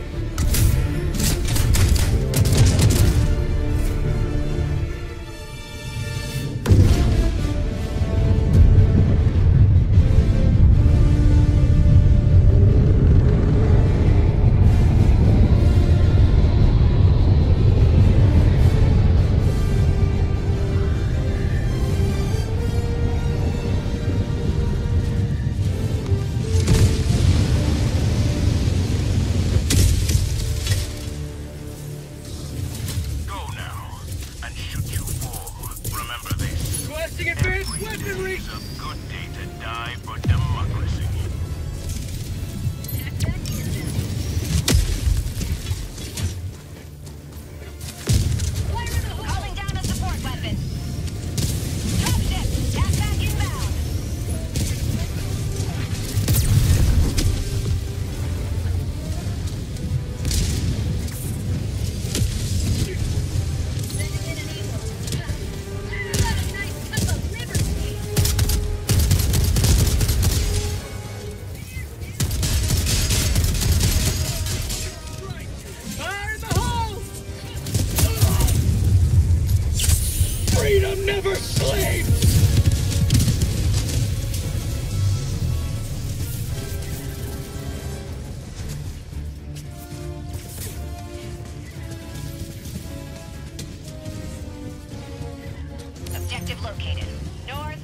Objective located. North.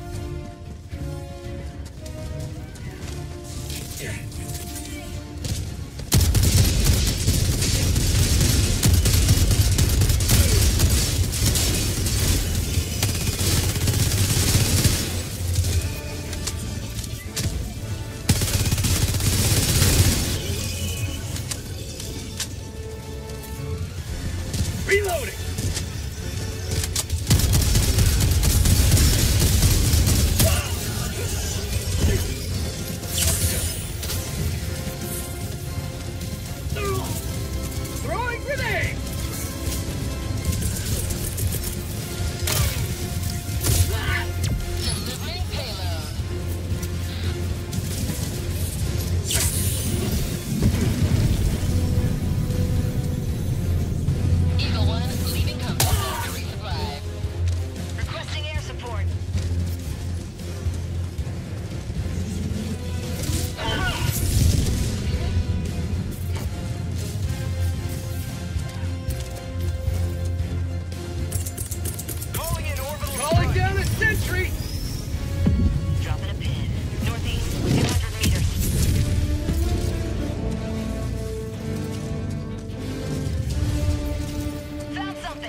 Reloading! Throwing grenade! Delivering payload. Eagle 1 leaving combat zone to resupply. Requesting air support. Calling in orbital. Calling down a sentry! Dropping a pin. Northeast, 200 meters. Found something.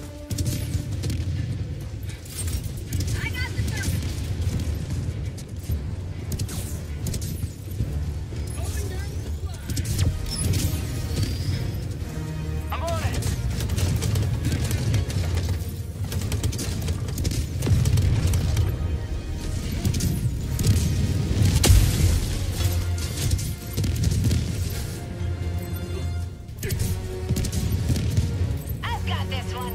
I got the surface. Calling down supply. I'm on it! I've got this one.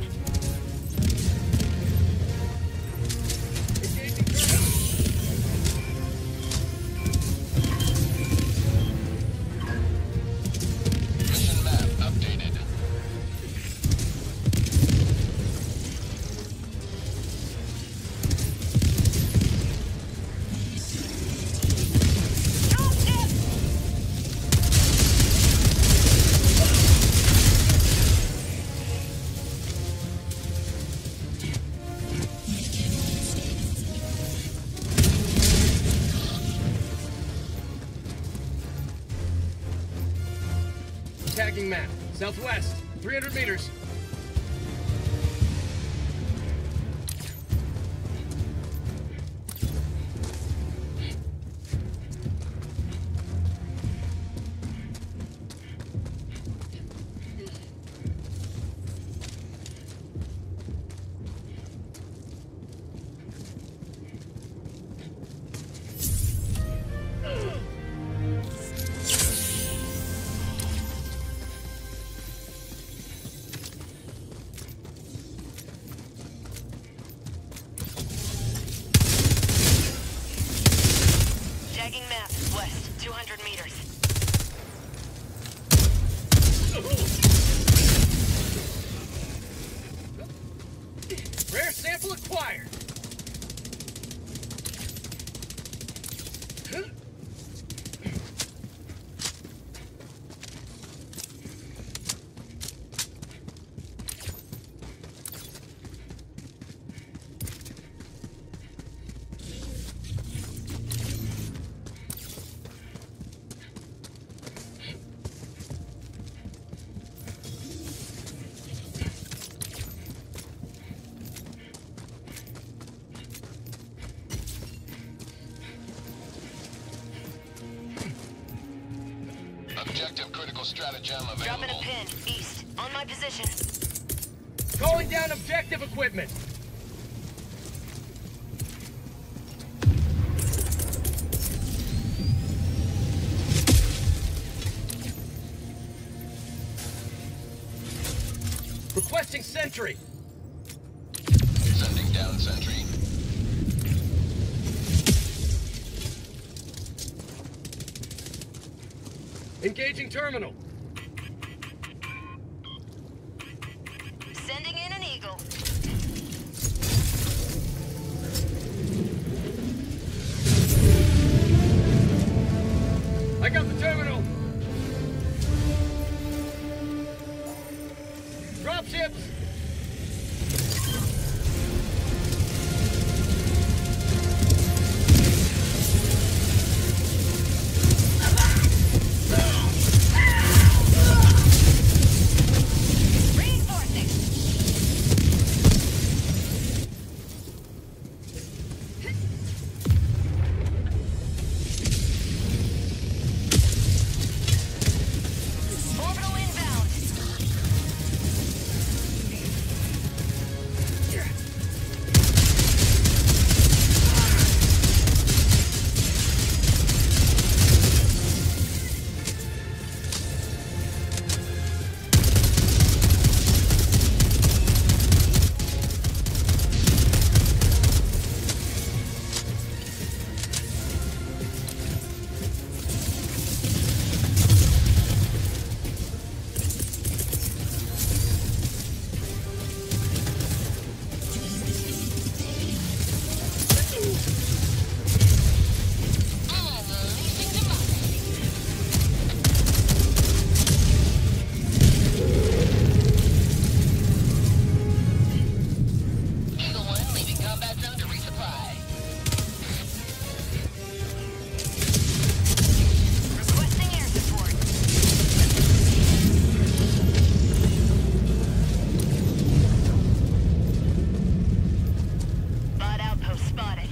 Mission map updated. Drop ship. Tagging map. Southwest. 300 meters. Tagging map. West, 200 meters. Rare sample acquired. Objective critical stratagem available. Dropping a pin. East. On my position. Calling down objective equipment. Requesting sentry. Sending down sentry. Engaging terminal. Sending in an eagle. I got the terminal. Dropships. Reinforcing. Orbital inbound. Eagle 1 leaving combat zone to resupply. Requesting air support. Bot outpost spotted.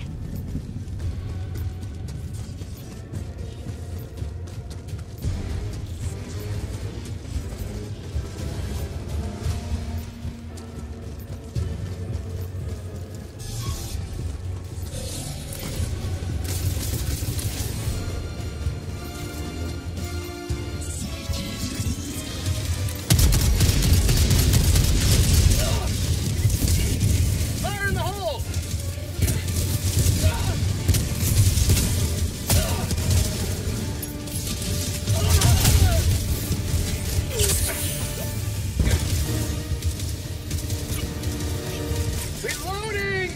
Fire in the hole. Reloading.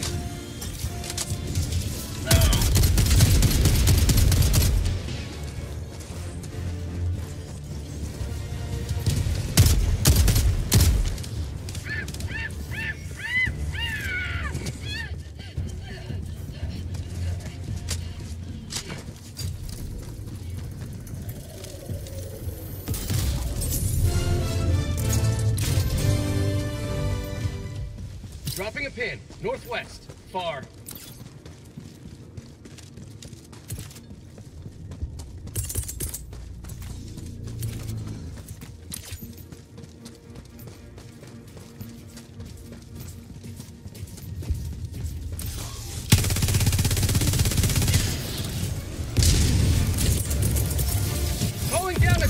Dropping a pin. Northwest. Far. Calling down a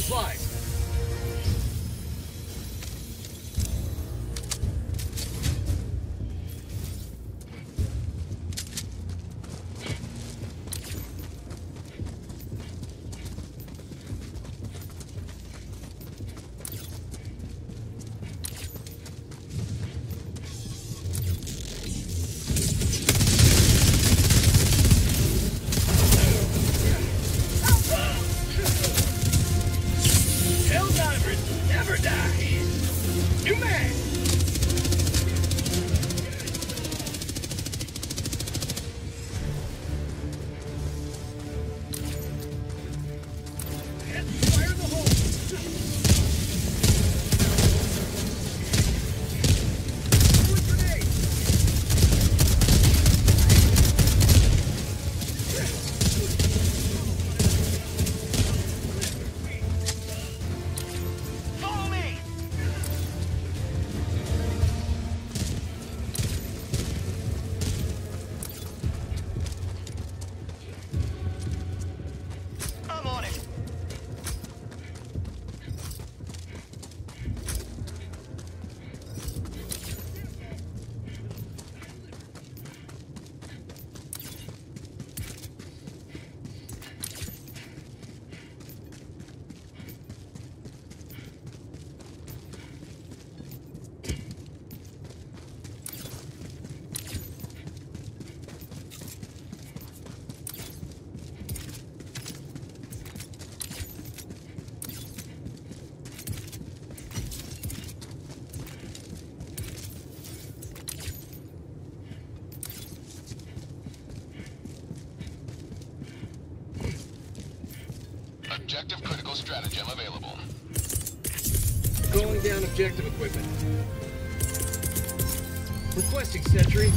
supplies. Helldivers never die. You man. Fire in the hole. Throwing grenade. Follow me! I'm on it. Objective critical stratagem available. Calling down objective equipment. Requesting sentry.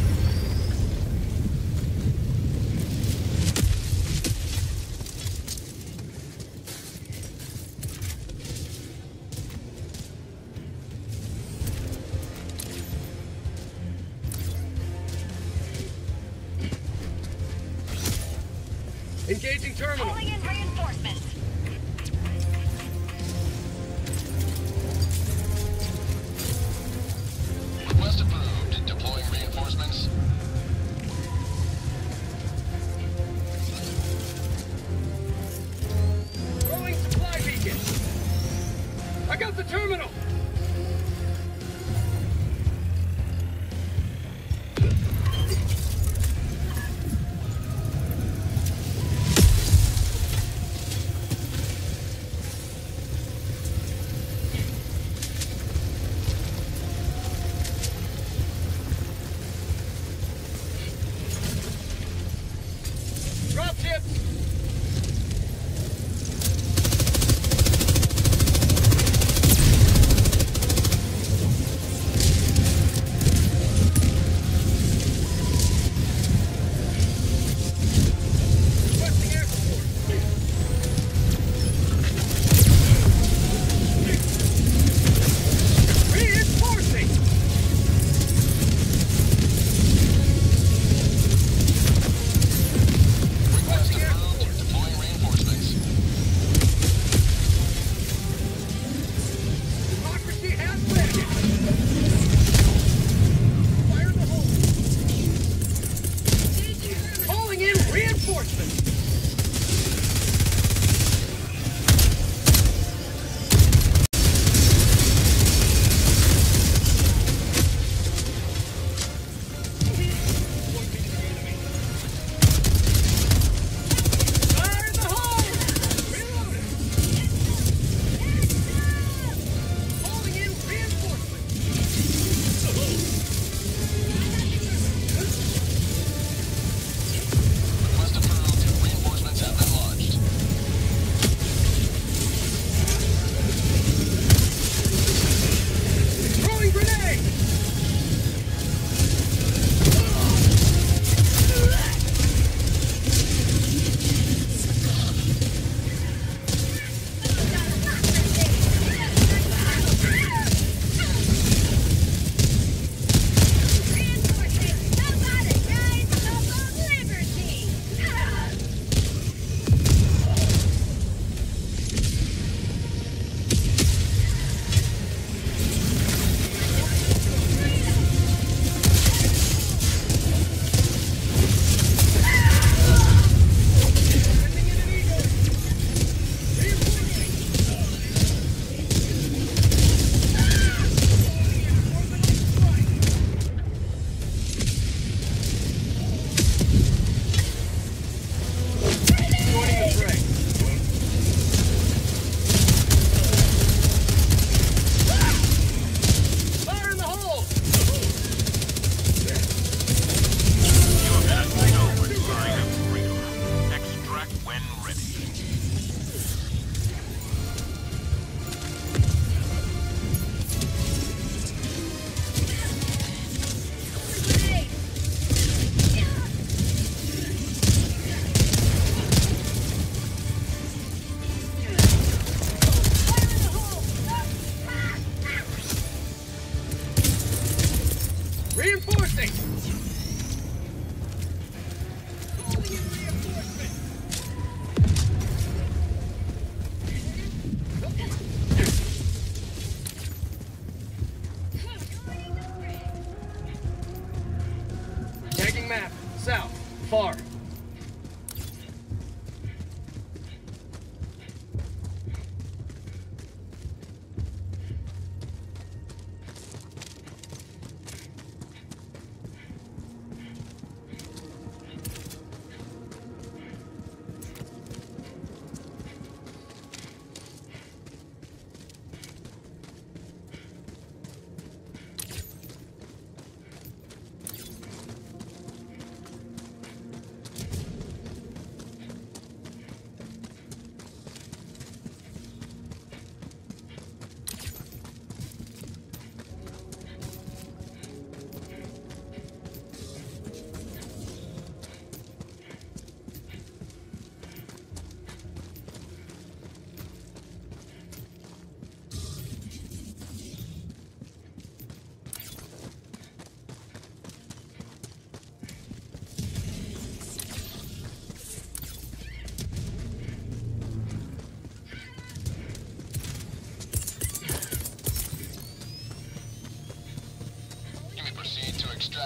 Engaging terminal. Calling in reinforcements. Request approved. Deploying reinforcements. Throwing supply beacon. I got the terminal. Dropship.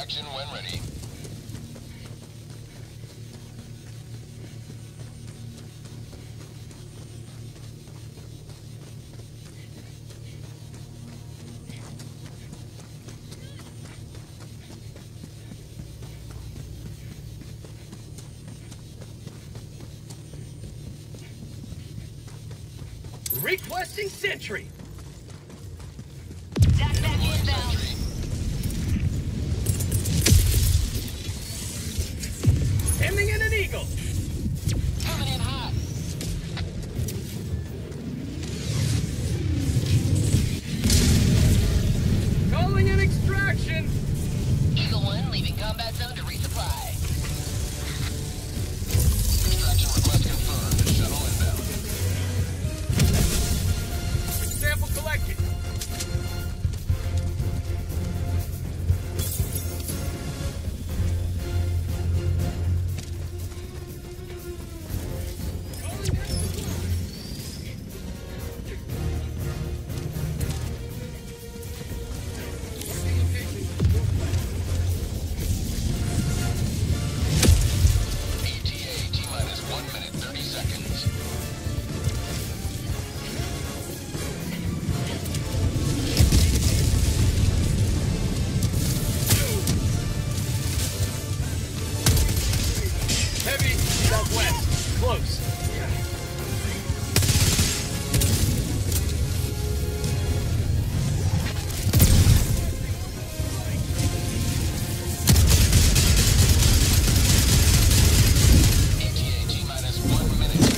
Extraction when ready. Requesting sentry. Back inbound. Sending in an eagle. Coming in hot. Calling in extraction. Eagle 1 leaving combat zone to resupply. Extraction request confirmed. Shuttle inbound. Sample collected. ETA T-minus 1 minute 30 seconds. Heavy southwest. Close. ETA T-minus 1 minute.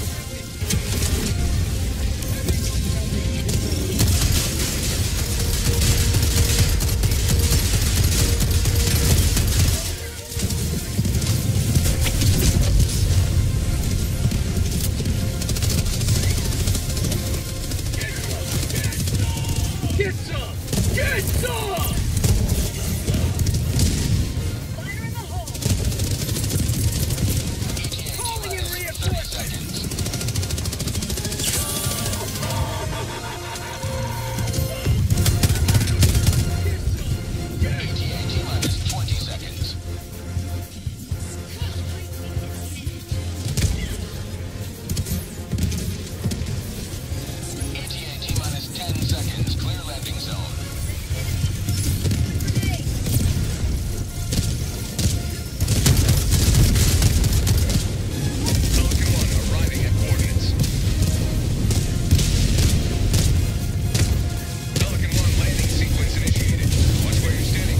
Get some! Get some! Fire in the hole! ETA Calling in T-minus 30 reinforcements! seconds. ETA T-minus 20 seconds. ETA T-minus 10 seconds. Clear landing zone. Pelican 1 arriving at coordinates. Pelican 1 landing sequence initiated. Watch where you're standing.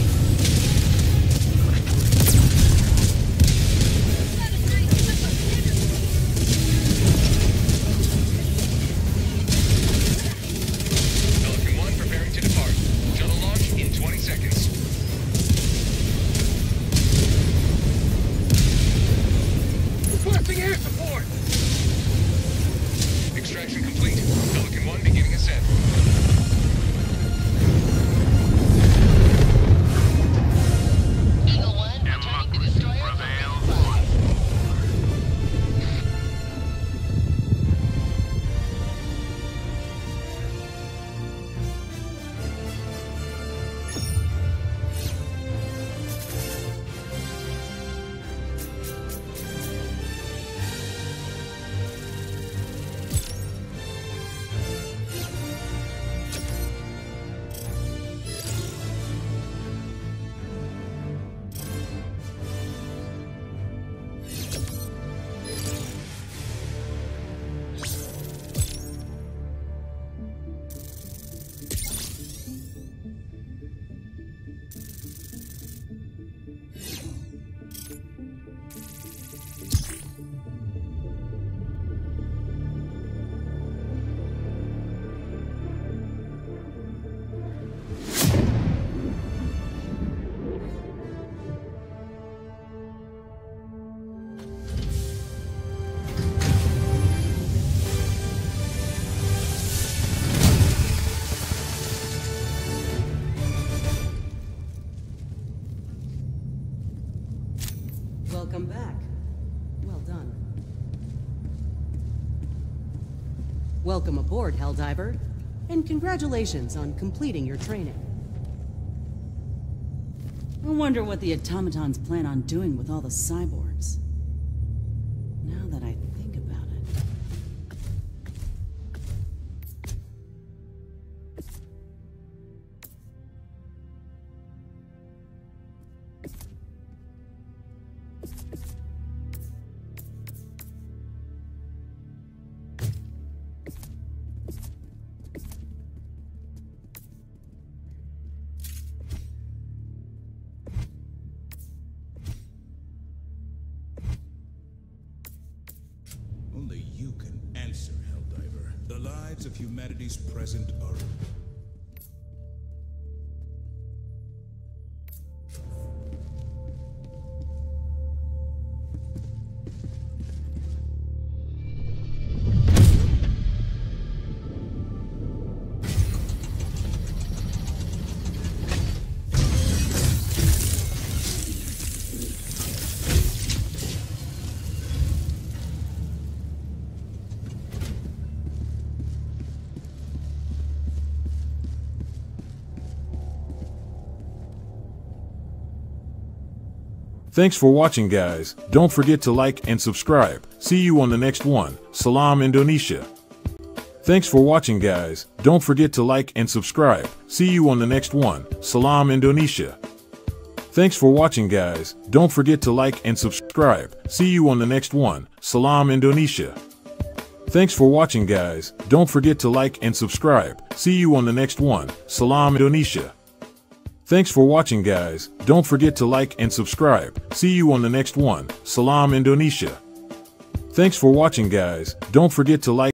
Pelican 1 preparing to depart. Shuttle launch in 20 seconds. Requesting air support! Extraction complete. Pelican 1 beginning ascent. Eagle 1 returning to destroyer for resupply. Welcome back. Well done. Welcome aboard, Helldiver, and congratulations on completing your training. I wonder what the automatons plan on doing with all the cyborgs. Now that I think about it. Only you can answer, Helldiver. The lives of humanity's present are... Thanks for watching, guys. Don't forget to like and subscribe. See you on the next one. Salam Indonesia. Thanks for watching, guys. Don't forget to like and subscribe. See you on the next one. Salam Indonesia. Thanks for watching, guys. Don't forget to like and subscribe. See you on the next one. Salam Indonesia. Thanks for watching, guys. Don't forget to like and subscribe. See you on the next one. Salam Indonesia. Thanks for watching, guys. Don't forget to like and subscribe. See you on the next one. Salam Indonesia. Thanks for watching, guys. Don't forget to like